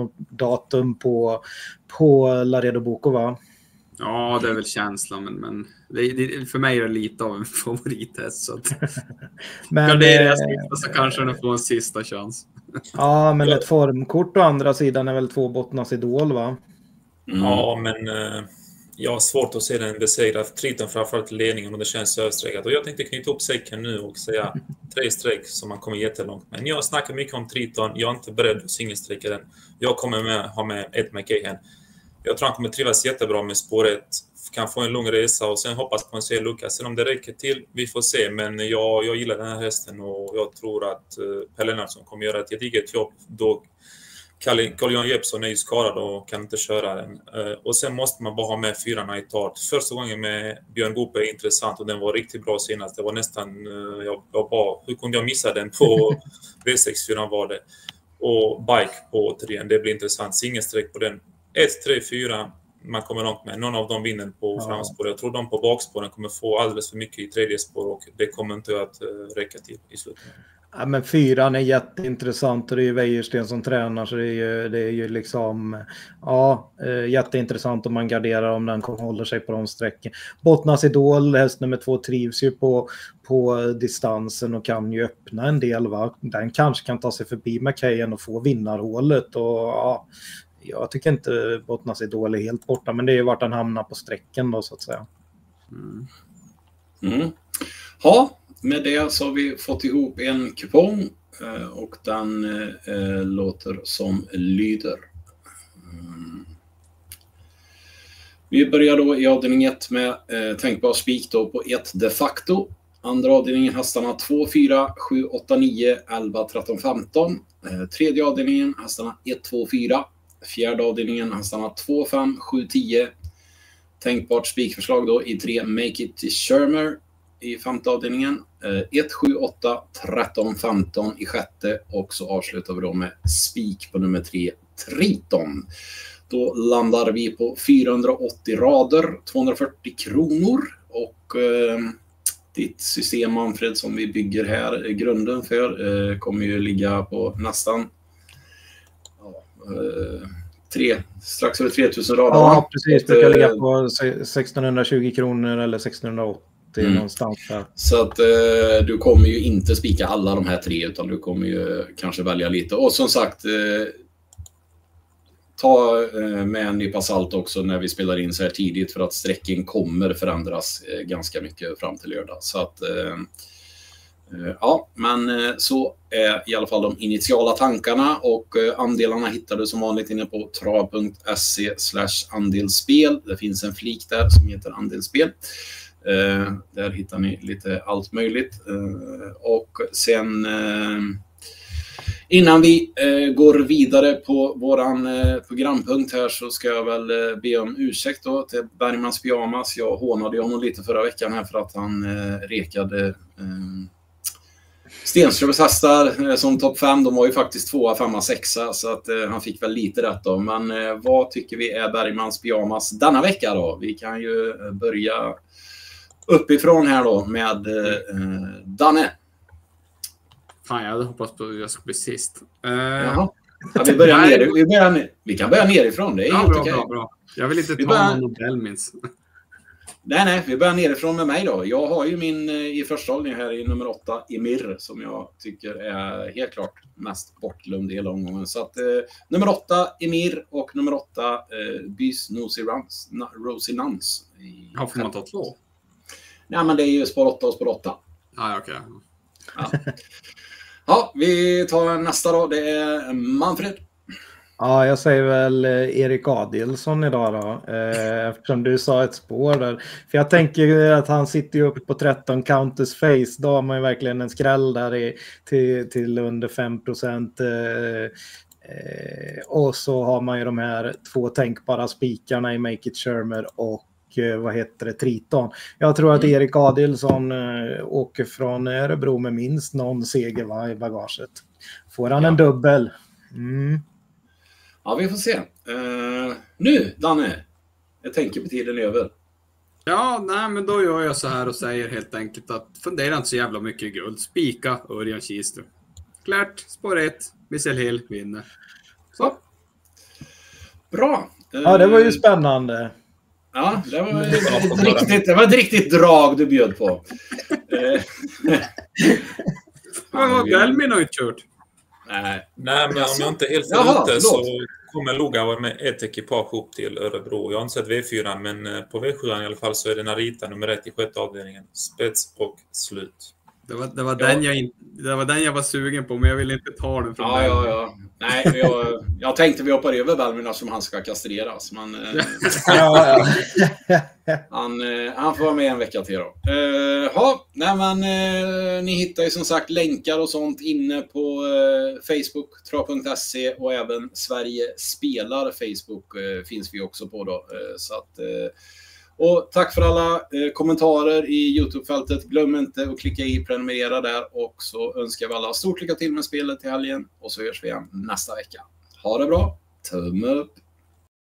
datum på Laredo Boko, va? Ja, det är väl känslan, men för mig är det lite av en favorithäst. Så att men så kanske den får en sista chans. Ja, men ett formkort å andra sidan är väl 2 Bottnas Idol, va? Ja, men jag har svårt att se den besegrad. Triton framförallt ledningen och det känns översträckat. Och jag tänkte knyta upp säcken nu och säga 3 streck som man kommer jättelångt. Men jag snackar mycket om Triton. Jag är inte beredd att singelsträcka den. Jag kommer ha med ett McKayen. Jag tror han kommer trivas jättebra med spår 1. Kan få en lång resa och sen hoppas på en C-lucka. Sen om det räcker till, vi får se. Men jag gillar den här hästen och jag tror att Per Lennartsson kommer göra ett gediget jobb. Då Carl-Johan Jeppsson är ju skadad och kan inte köra den. Och sen måste man bara ha med 4 Night Art. Första gången med Björn Goop är intressant och den var riktigt bra senast. Det var nästan, jag bara, hur kunde jag missa den på V64 var det. Och Bike på 3, det blir intressant. Singelsträck på den. 1, 3, 4, man kommer långt med. Någon av dem vinner på framspår. Jag tror de på bakspåren kommer få alldeles för mycket i tredje spår och det kommer inte att räcka till i slutet. Ja, men 4 är jätteintressant och det är ju Wäjersten som tränar, så det är ju liksom jätteintressant om man garderar om den håller sig på de sträcken. Bottnas Idol, häst nummer 2, trivs ju på distansen och kan ju öppna en del, va? Den kanske kan ta sig förbi McKayen och få vinnarhålet och jag tycker inte Bottnas Idol är helt borta, men det är ju vart han hamnar på sträcken då, så att säga. Ja, med det så har vi fått ihop en kupong och den låter som lyder. Vi börjar då i avdelning 1 med tänkbar spik då på 1 de facto. Andra avdelningen hästarna 2, 4, 7, 8, 9, 11, 13, 15. Tredje avdelningen hästarna 1, 2, 4. Fjärde avdelningen hästarna 2, 5, 7, 10. Tänkbart spikförslag då i 3 Make It to Shermer i femte avdelningen. 1, 7, 8, 13, 15 i sjätte. Och så avslutar vi då med spik på nummer 3 Triton. Då landar vi på 480 rader, 240 kronor. Och ditt system, Manfred, som vi bygger här, grunden för, kommer ju ligga på nästan strax över 3000 rader. Ja, precis. Det kan ligga på 1620 kronor eller 1680 någonstans där. Så att du kommer ju inte spika alla de här 3, utan du kommer ju kanske välja lite. Och som sagt, ta med en nypa salt också när vi spelar in så här tidigt, för att sträcken kommer förändras ganska mycket fram till lördag. Så att ja, men så är i alla fall de initiala tankarna, och andelarna hittar du som vanligt inne på trav.se/andelsspel. Det finns en flik där som heter andelsspel. Där hittar ni lite allt möjligt. Och sen innan vi går vidare på våran programpunkt här, så ska jag väl be om ursäkt då till Bergmans Pyjamas. Jag hånade honom lite förra veckan här för att han rekade Stenströms hästar som topp 5. De var ju faktiskt 2, 5, 6, så att han fick väl lite rätt då. Men vad tycker vi är Bergmans Pyjamas denna vecka då? Vi kan ju börja uppifrån här då med Danne. Fan, jag hade hoppats på att jag skulle bli sist. Ja, vi kan börja nerifrån. Det är helt okej. Bra. Jag vill inte ta någon Nobelmins. Nej, vi börjar nerifrån med mig då. Jag har ju min i första hållning här i nummer 8, Emir, som jag tycker är helt klart mest bortglömd i hela omgången. Så att nummer 8, Emir, och nummer 8, Bys Rosie Nuns. Ja, får man ta 2? Nej, men det är ju spår 8 och spår 8. Ja, okej. Ja, vi tar nästa då. Det är Manfred. Ja, jag säger väl Erik Adilsson idag då. Eftersom du sa ett spår där. För jag tänker att han sitter ju upp på 13 counters face. Då har man ju verkligen en skräll där till under 5%. Och så har man ju de här 2 tänkbara spikarna i Make It Shermer och Triton. Jag tror att Erik Adilsson åker från Örebro med minst någon seger i bagaget. Får han en dubbel? Ja, vi får se. Nu, Danne. Jag tänker på tiden över. Ja, nej, men då gör jag så här och säger helt enkelt att fundera inte så jävla mycket i guld. Spika Örjan Kihlström. Klart, spår 1. Missel Hill vinner. Så. Bra. Ja, det var ju spännande. Ja, det var ett riktigt drag du bjöd på. Belmin har ju kört. Nej, men om jag inte är helt ute så kommer Lugauer med ett ekipage upp till Örebro. Jag har inte sett V4, men på V7 i alla fall så är det Narita nummer 1 i 6:e avdelningen. Spets och slut. Det var den jag var sugen på, men jag ville inte ta den från Ja. Nej, jag tänkte vi hoppar över Belmina som han ska kastreras. Men, han får vara med en vecka till då. Ni hittar ju som sagt länkar och sånt inne på Facebook, tra.se, och även Sverige spelar Facebook finns vi också på då. Så att... Och tack för alla kommentarer i YouTube-fältet. Glöm inte att klicka i prenumerera där. Och så önskar vi alla stort lycka till med spelet till helgen. Och så hörs vi igen nästa vecka. Ha det bra. Tumme upp.